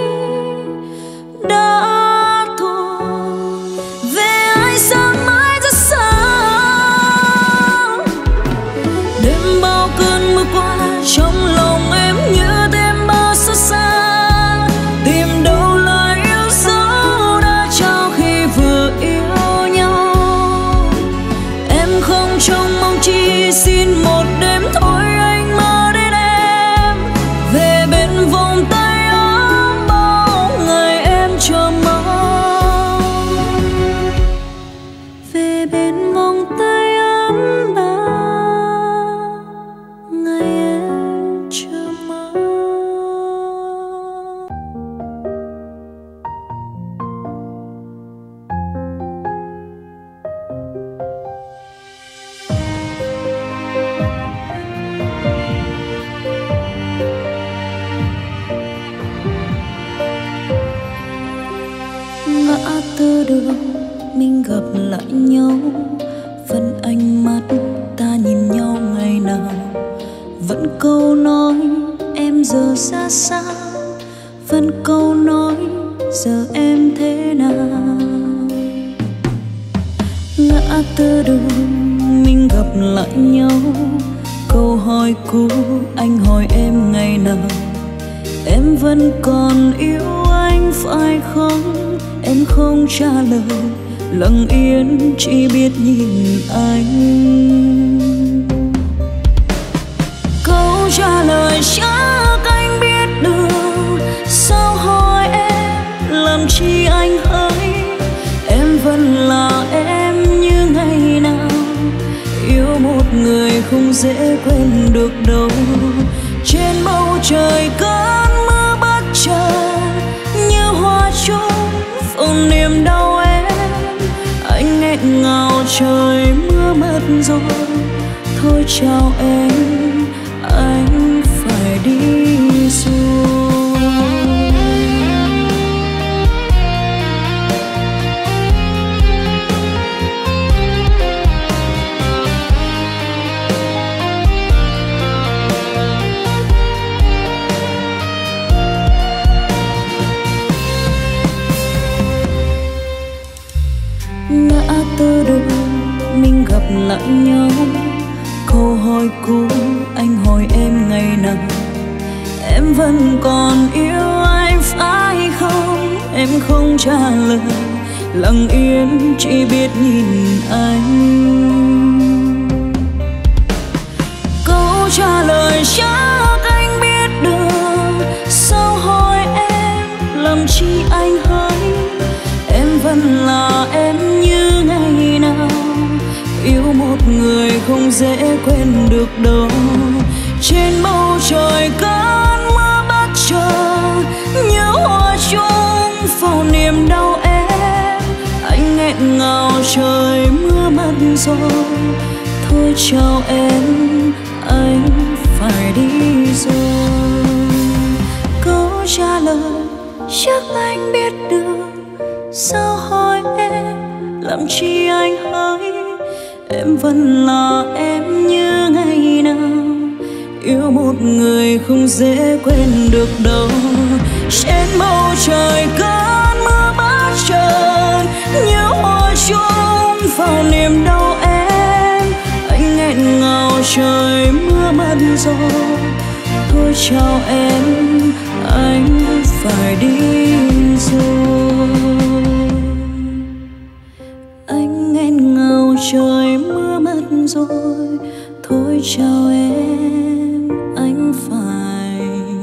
đã thuộc về ai sáng mãi rất xa. Đêm bao cơn mưa qua, trong lòng em như thêm bao xót xa. Tìm đâu lời yêu dấu đã trao khi vừa yêu nhau. Em không trông mong chi, xin một đêm thôi anh mơ đến em. Về bên vòng tay ấm bao ngày em chờ mong. Về bên vòng tay ấm bao ngày em chờ mong. Ngã tư đường mình gặp lại nhau, vẫn ánh mắt ta nhìn nhau ngày nào. Vẫn câu nói em giờ ra sao, vẫn câu nói giờ em thế nào. Ngã tư đường mình gặp lại nhau, câu hỏi cũ anh hỏi em ngày nào. Em vẫn còn yêu anh phải không? Em không trả lời, lặng yên chỉ biết nhìn anh. Câu trả lời chắc anh biết được, sao hỏi em làm chi anh hỡi. Em vẫn là em như ngày nào, yêu một người không dễ quên được đâu. Trên bầu trời cơn mưa bất chợt như hoa trôi vào niềm đau em. Anh nghẹn ngào trời mưa mất rồi, thôi chào em, anh phải đi rồi. Ngã tư đường mình gặp lại nhau, câu hỏi cũ anh hỏi em ngày nào. Em vẫn còn yêu anh phải không? Em không trả lời, lặng yên chỉ biết nhìn anh. Câu trả lời chắc anh biết được, sao hỏi em làm chi anh hỡi. Em vẫn là em như ngày nào, yêu một người không dễ quên được đâu. Trên bầu trời cơn mưa bất chợt như hoa trôi vào niềm đau em. Anh nghẹn ngào trời mưa mất rồi, thôi chào em, anh phải đi rồi. Câu trả lời chắc anh biết được, sao hỏi em làm chi anh hỡi. Em vẫn là em như ngày nào, yêu một người không dễ quên được đâu. Trên bầu trời cơn mưa bất trời mưa mất rồi, thôi chào em, anh phải đi rồi. Anh nghẹn ngào trời mưa mất rồi, thôi chào em, anh phải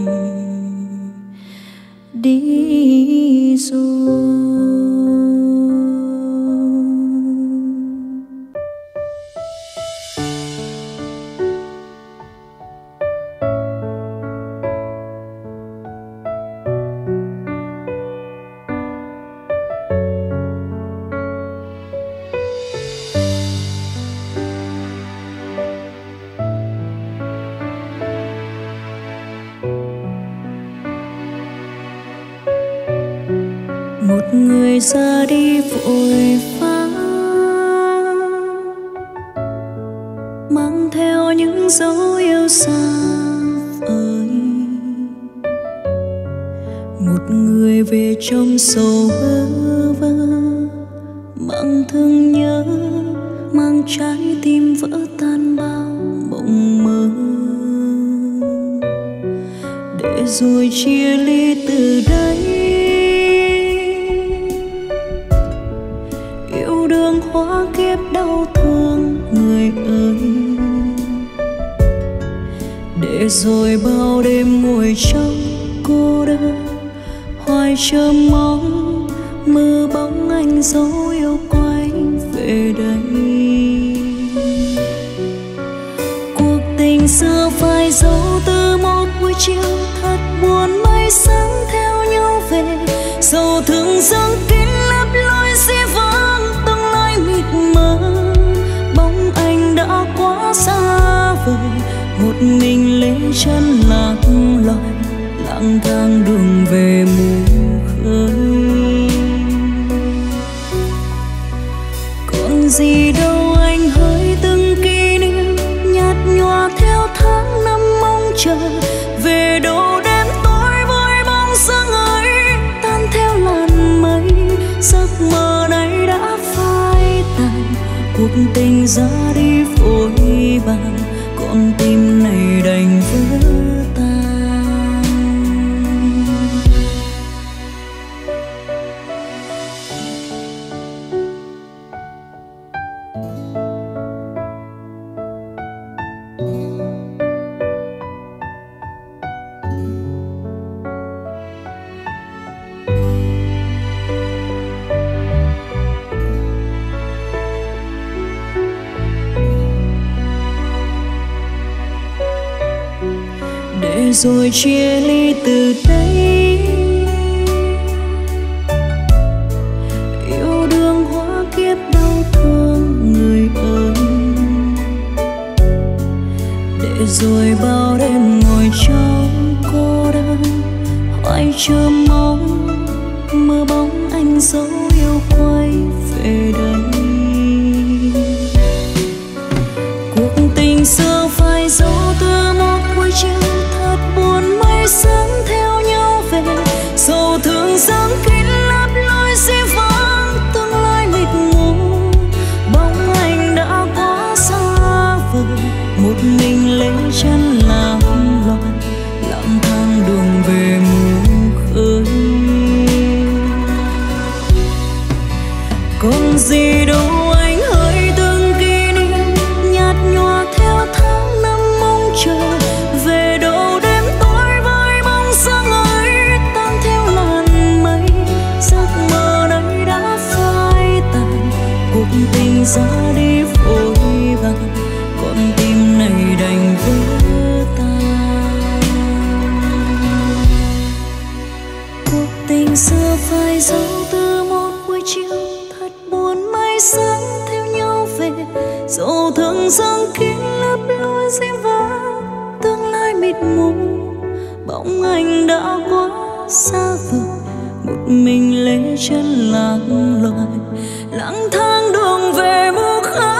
đi rồi. Một người ra đi vội vã, mang theo những dấu yêu xa vời. Một người về trong sầu bơ vơ, mang thương nhớ, mang trái tim vỡ tan bao mộng mơ. Để rồi chia ly từ đây, hóa kiếp đau thương người ơi. Để rồi bao đêm ngồi trong cô đơn, hoài chờ mong mơ bóng anh dấu yêu quay về đây. Cuộc tình xưa phai dấu từ một buổi chiều thật buồn, mây sáng theo nhau về, sầu thương dâng kín lấp lối dĩ vãng, mịt mờ. Bóng anh đã quá xa vời, một mình lên chân lạc loài, lang thang đường về mù khơi. Còn gì đâu anh hỡi từng kỷ niệm nhạt nhòa theo tháng năm mong chờ, về đâu đêm tối với bóng dáng ấy tan theo làn mây. Giấc mơ này đã phai tàn, cuộc tình ra đi vội vàng, con tim này đành vỡ tan. Để rồi chia ly từ đây, yêu đương hóa kiếp đau thương người ơi. Để rồi bao đêm ngồi trong cô đơn, hoài chờ mong mơ bóng anh dấu yêu quay về đây. Cuộc tình xưa phai dấu từ một buổi chiều thật buồn, mây sáng theo nhau về, sầu thương dâng kín lấp lối dĩ vãng, tương lai mịt mù. Bóng anh đã quá xa vời, một mình lấy chân làm loài, lang thang đường về mù khơi. Còn gì đâu anh hỡi từng kỷ niệm nhạt nhòa theo tháng năm mong chờ, về đâu đêm tối với bóng dáng ấy tan theo làn mây. Giấc mơ này đã phai tàn, cuộc tình ra đi vội vàng, con tim này đành vỡ tan. Cuộc tình xưa phai dấu từ một buổi chiều thật buồn, mây sáng theo nhau về, dẫu thương dâng kín lấp lối dĩ vãng, tương lai mịt mù. Bóng anh đã quá xa vời, một mình lê chân lạc loài, lang thang đường về mù khơi.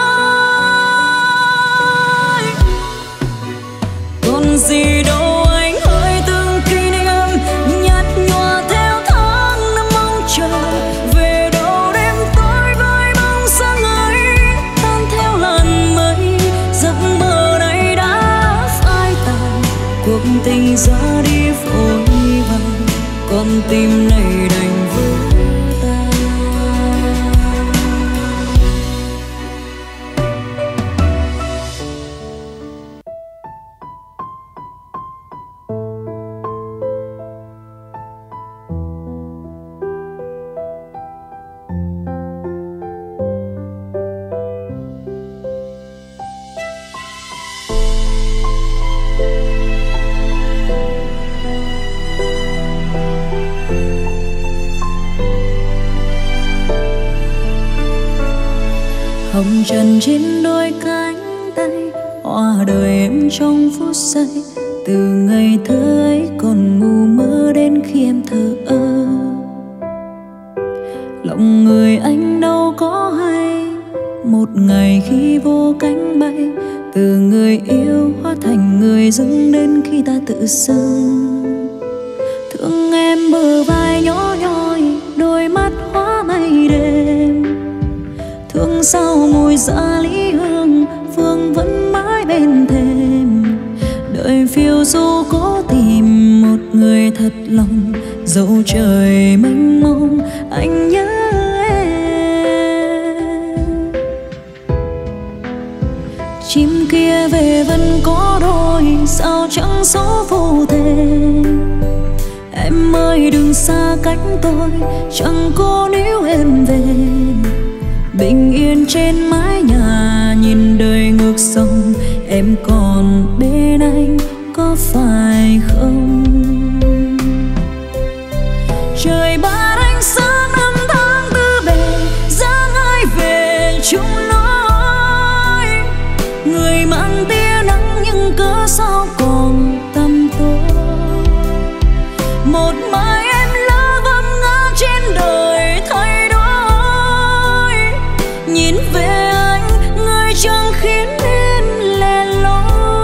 Còn gì đâu anh hỡi từng kỷ niệm nhạt nhòa theo tháng năm mong chờ, về đâu đêm tối với bóng dáng ấy tan theo làn mây. Giấc mơ tim này đành vỡ tan. Hồng trần trên đôi cánh tay, hoa đời em trong phút giây. Từ ngày thơ ấy còn ngu mơ đến khi em thờ ơ. Lòng người anh đâu có hay, một ngày khi vô cánh bay. Từ người yêu hóa thành người dưng đến khi ta tự dưng. Thương em bờ vai nhỏ nhoi, đôi mắt hóa mây đêm. Thương sao mùi dạ lý hương, phương vẫn mãi bên thềm. Đợi phiêu du cố tìm một người thật lòng, dẫu trời mênh mông anh nhớ em. Chim kia về vẫn có đôi, sao chẳng số phù thề. Em ơi đừng xa cách tôi, chẳng cố níu em về. Bình yên trên mái nhà, nhìn đời ngược sông. Em còn bên anh có phải không? Trời ban ánh sáng năm tháng tư bề, dáng ai về chung lối. Người mang tia nắng nhưng cớ sao còn tăm tối. Một mai em lỡ vấp ngã trên đời thay đổi. Nhìn về anh, người chẳng khiến em lẻ loi.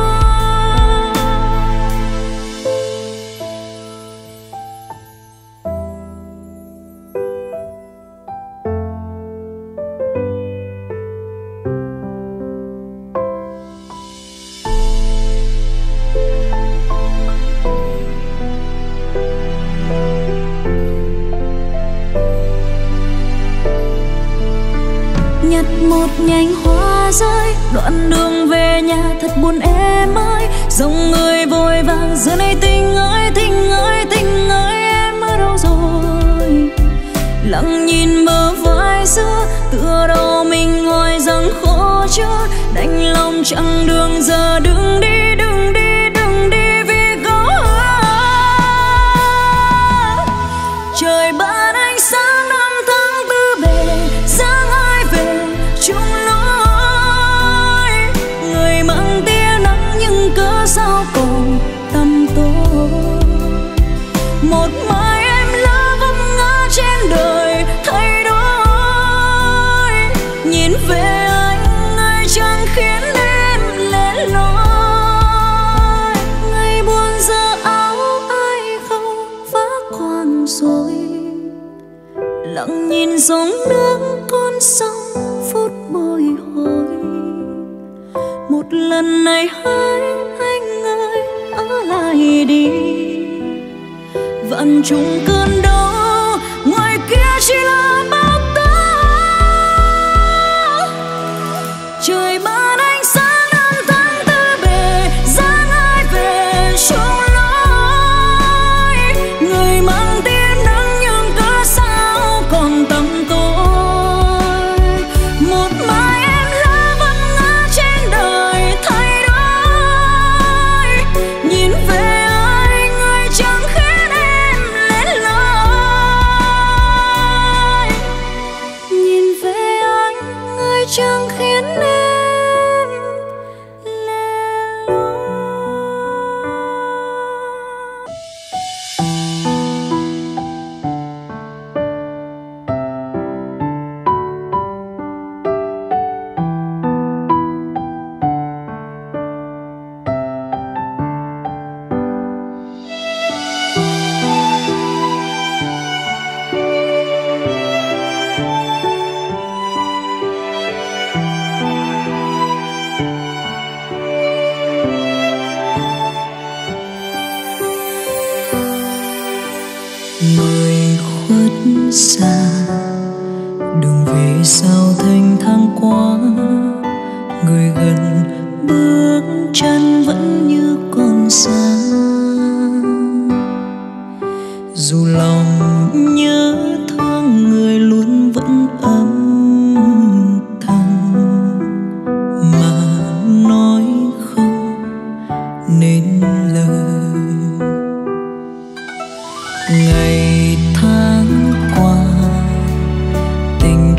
Nhặt một nhành hoa rơi, đoạn đường về nhà thật buồn em ơi. Dòng người vội vàng giờ này tình ơi, tình ơi, tình ơi, em ở đâu rồi? Lặng nhìn bờ vai xưa, tựa đầu mình hỏi rằng khó chưa. Đành lòng chặng đường giờ đừng đi, đừng đi, đừng đi vì có trời ban ánh sáng năm tháng tư bề, dáng ai về chung lối. Người mang tia nắng nhưng cớ sao còn tăm tối. Một mai em lỡ vấp ngã trên đời thay đổi. Nhìn về anh, người chẳng khiến em lẻ loi. Ngày buồn giờ áo ai không vác quàng rồi. Lặng nhìn dòng nước con sông phút bồi hồi. Một lần này hãy anh ơi ở lại đi. Vạn trùng cơn đau ngoài kia chỉ là bao tố. Trời ban ánh sáng năm tháng tư bề, dáng ai về chung lối. Người mang tia nắng nhưng cớ sao còn tăm tối. Một mai em lỡ vấp ngã trên đời thay đổi. Nhìn về anh, người chẳng khiến em lẻ loi.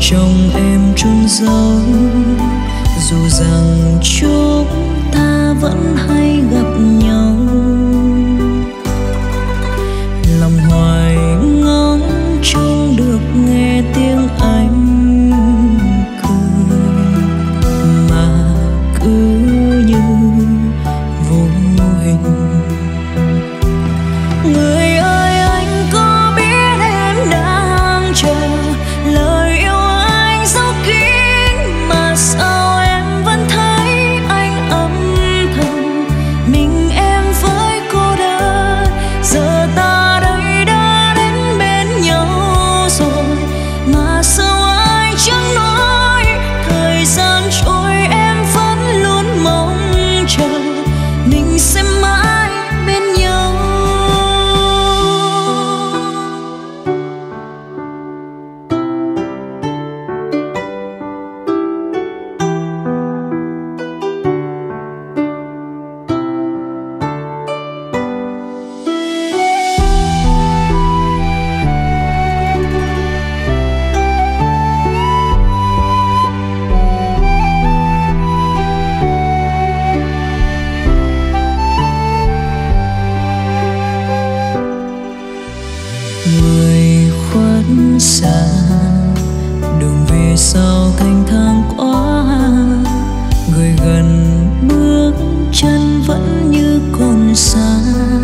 trong em chôn giấu, dù rằng chúng ta vẫn hay gặp nhau. Lòng hoài ngóng trông được nghe tiếng anh cười, mà cứ như vô hình. Người ơi, anh có biết em đang chờ lời yêu anh dấu kín, mà sao em vẫn thấy anh âm thầm mình em với cô đơn. Giờ ta đây đã đến bên nhau rồi, mà sao anh chẳng nói. Thời gian trôi em vẫn luôn mong chờ mình sẽ mãi bên nhau. Người khuất xa, đường về sau thanh thang quá, người gần bước chân vẫn như còn xa.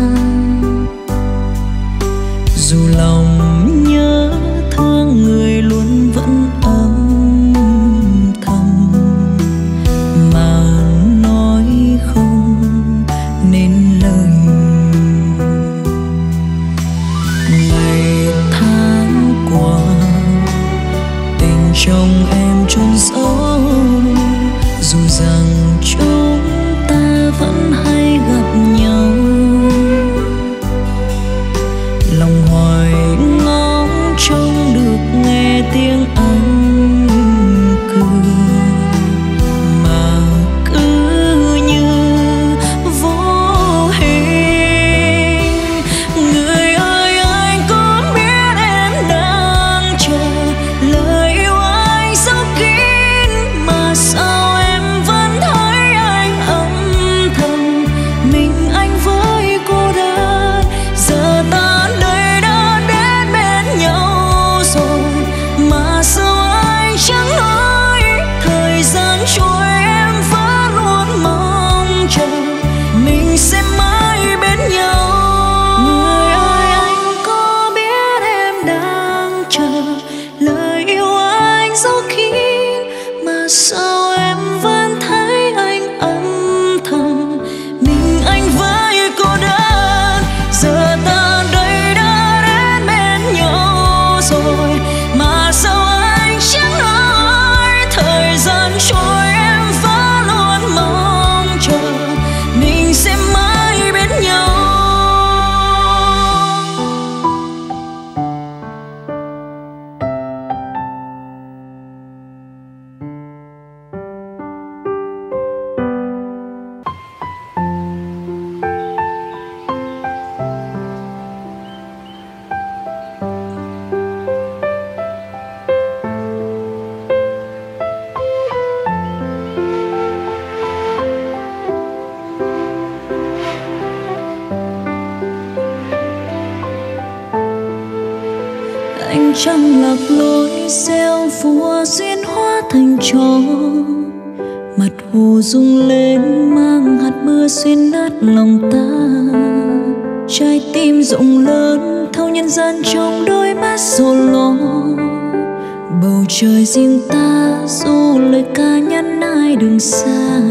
Dù lòng nhớ thương người luôn vẫn âm thầm, mà nói không nên lời. Ngày tháng qua, tình trong em chôn giấu, dù rằng chúng ta vẫn hay gặp nhau. Lòng hoài ngóng trông được nghe tiếng anh cười, mà cứ như vô hình. Người ơi, anh có biết em đang chờ lời yêu anh dấu kín, mà sao em vẫn thấy anh âm thầm mình anh với cô đơn. Giờ ta đây đã đến bên nhau rồi, mà sao anh chẳng nói. Thời gian trôi em vẫn luôn mong chờ mình sẽ mãi bên nhau. Người ơi, anh có biết em đang chờ lời yêu anh dấu kín, mà sao em vẫn thấy anh âm thầm mình anh với cô đơn. Giờ ta đây đã đến bên nhau rồi, mà sao anh chẳng nói. Thời gian trôi em vẫn luôn mong chờ mình sẽ mãi bên nhau. Anh chẳng lạc lối gieo phùa duyên hóa thành trò, mặt hồ rung lên mang hạt mưa xuyên nát lòng ta. Trái tim rộng lớn thâu nhân gian trong đôi mắt sầu lo, bầu trời riêng ta dù lời ca nhắn ai đường xa.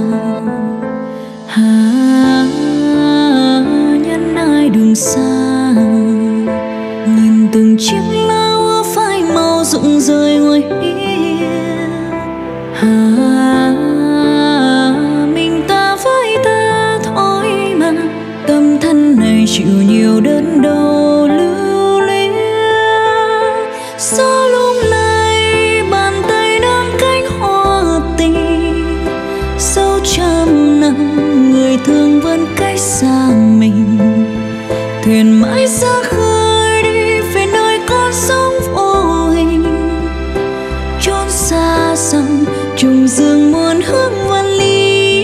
Nhắn ai đường xa, nhìn từng chiếc lá úa phai màu rụng rơi ngoài hiên. Mình ta với ta thôi mà, tâm thân này chịu nhiều đớn đau lưu luyến. Gió lung lay bàn tay nắm cánh hoa tình, dấu trăm năm người thương vẫn cách xa mình. Thuyền mãi ra khơi đi về nơi con sóng vô hình, chốn trùng dương muôn hương vạn ly.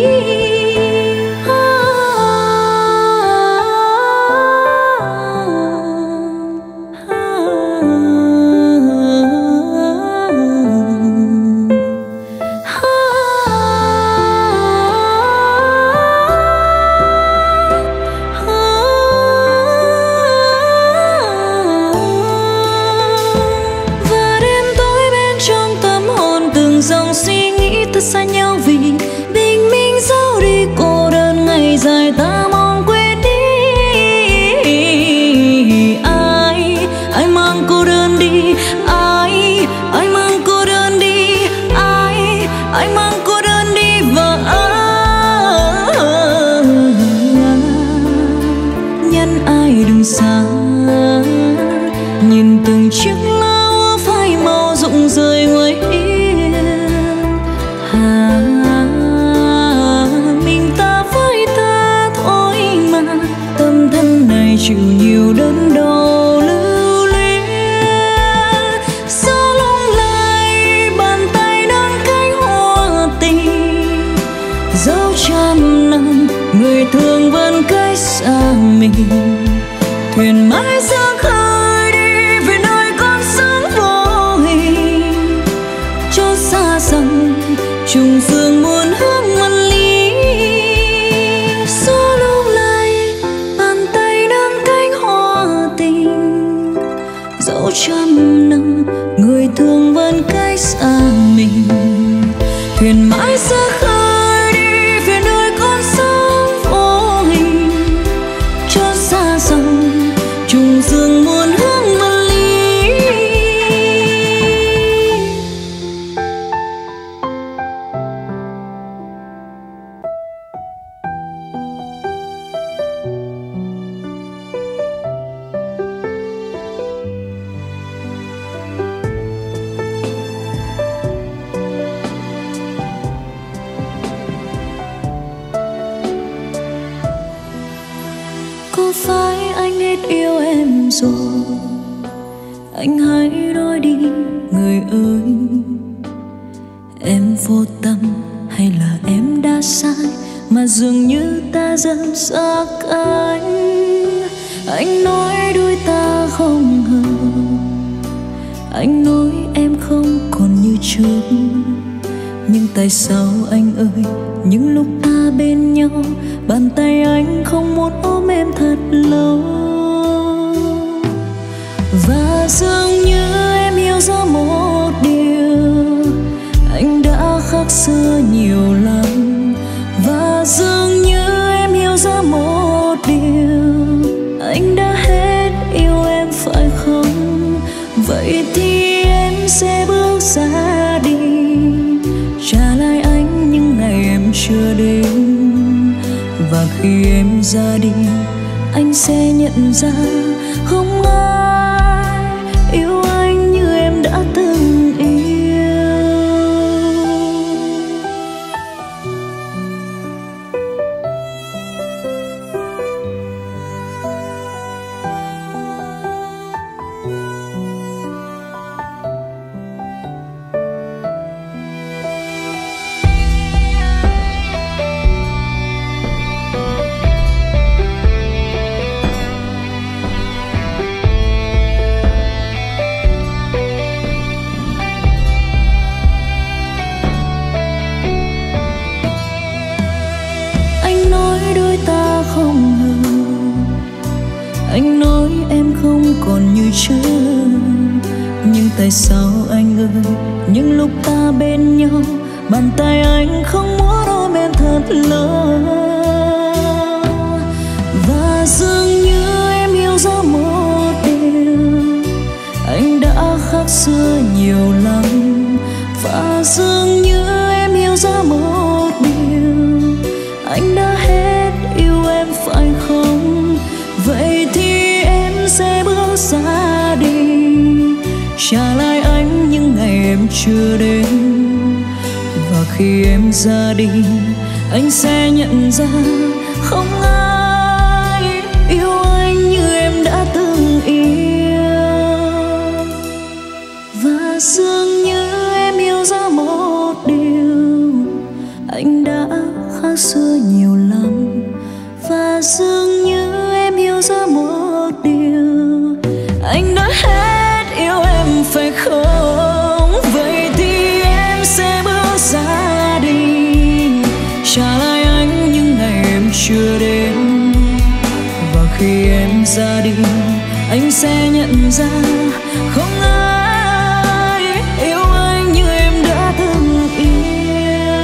Xa nhau vì bình minh dẫu đi cô đơn ngày dài ta mong quên đi. Ai mang cô đơn đi, ai mang cô đơn đi, ai mang cô đơn đi và nhân ai đừng xa nhìn từng chiếc lá úa phai màu rụng rơi ngoài chịu nhiều đớn đau lưu luyến. Sao lung lại bàn tay nâng cánh hoa tình, dẫu trăm năm người thương vẫn cách xa mình. Thuyền mãi ra khơi đi về nơi con sóng vô hình, cho xa dần trùng phương muôn hướng vạn ly. Trăm năm người thương vẫn cách xa mình. Thuyền mãi ra khơi đi về nơi con sóng vô hình, cho xa dần trùng dương muôn hướng vạn ly. Có phải anh hết yêu em rồi? Anh hãy nói đi người ơi. Em vô tâm hay là em đã sai mà dường như ta dần xa anh? Anh nói đôi ta không hợp, anh nói em không còn như trước. Nhưng tại sao anh ơi, những lúc ta bên nhau, bàn tay anh không muốn ôm em thật lâu. Và dường như em hiểu ra một điều, anh đã khác xưa nhiều lắm. Và dường như em hiểu ra một điều, anh đã hết yêu em phải không? Vậy thì em sẽ bước ra đi, trả lại anh những ngày em chưa đến. Và khi em ra đi, anh sẽ nhận ra không ai yêu anh như em đã từng yêu. Anh nói em không còn như trước. Nhưng tại sao anh ơi, những lúc ta bên nhau, bàn tay anh không muốn ôm em thật lâu. Và dường như em hiểu ra một điều, anh đã khác xưa nhiều lắm. Và dường như em hiểu ra một điều, anh đã hết yêu em phải không? Vậy thì em sẽ bước ra đi, trả lại anh những ngày em chưa đến. Và khi em ra đi, anh sẽ nhận ra không ai yêu anh như em đã từng yêu. Và dường như em hiểu ra một điều, xưa nhiều lắm, và dường như em hiểu ra một điều, anh đã hết yêu em phải không? Vậy thì em sẽ bước ra đi, trả lại anh những ngày em chưa đến. Và khi em ra đi, anh sẽ nhận ra không ai yêu anh như em đã từng yêu.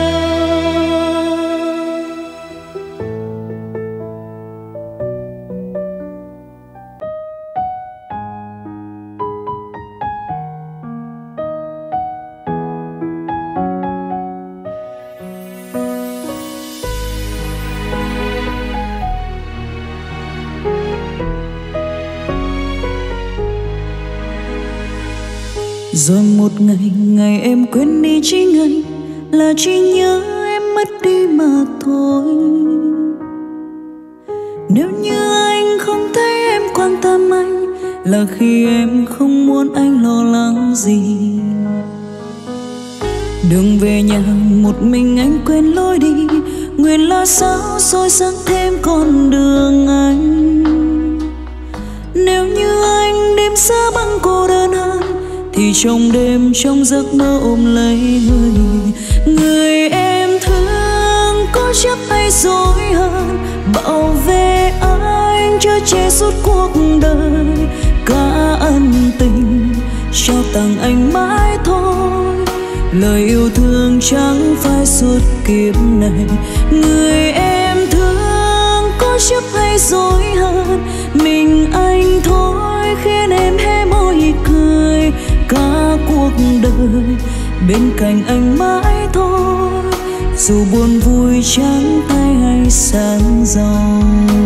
Rồi một ngày em quên đi chính anh, là chỉ nhớ em mất đi mà thôi. Nếu như anh không thấy em quan tâm anh, là khi em không muốn anh lo lắng gì. Đường về nhà một mình anh quên lối đi, nguyện là sao soi sáng thêm con đường anh. Nếu như anh đêm xa băng cô đơn hơn, thì trong đêm trong giấc mơ ôm lấy người em thương. Có chấp hay dối hơn, bảo vệ anh chở che suốt cuộc đời. Cả ân tình trao tặng anh mãi thôi, lời yêu thương chẳng phải suốt kiếp này. Người em thương có chấp hay dối hơn, mình anh thôi khiến em hé môi cười. Cả cuộc đời bên cạnh anh mãi thôi, dù buồn vui trắng tay hay sáng giàu.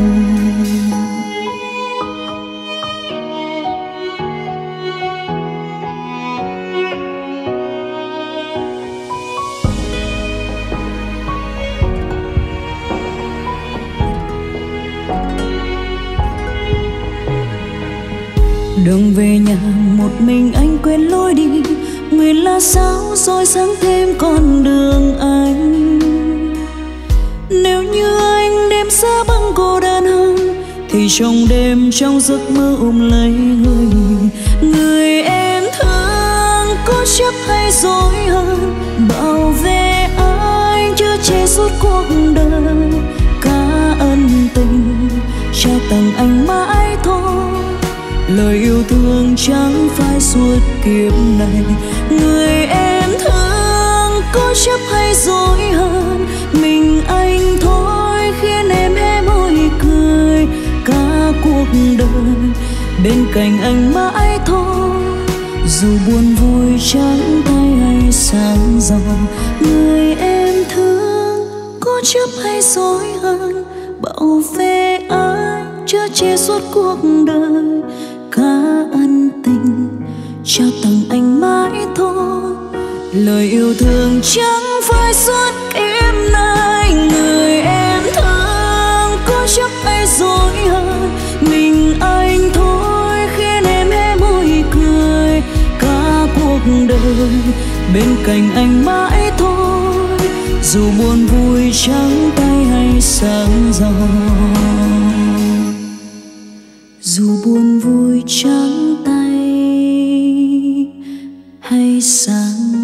Đường về nhà một mình anh quên lối đi, nguyện là sao soi sáng thêm con đường anh. Nếu như anh đêm xa băng cô đơn hơn, thì trong đêm trong giấc mơ ôm lấy người em thương. Có chấp hay dối hơn, bảo vệ anh chở che suốt cuộc đời. Cả ân tình trao tặng anh mãi thôi, lời yêu thương chẳng phải suốt kiếp này. Người em thương có chấp hay dối hơn, mình anh thôi khiến em hé môi cười. Cả cuộc đời bên cạnh anh mãi thôi, dù buồn vui trắng tay hay sáng giàu. Người em thương có chấp hay dối hơn, bảo vệ anh chở che suốt cuộc đời. Cả ân tình trao tặng anh mãi thôi, lời yêu thương chẳng phải suốt kiếp này. Người em thương có chấp hay dối hơn, mình anh thôi khiến em hé môi cười. Cả cuộc đời bên cạnh anh mãi thôi, dù buồn vui trắng tay hay sáng giàu. Dù buồn vui trắng tay hay sáng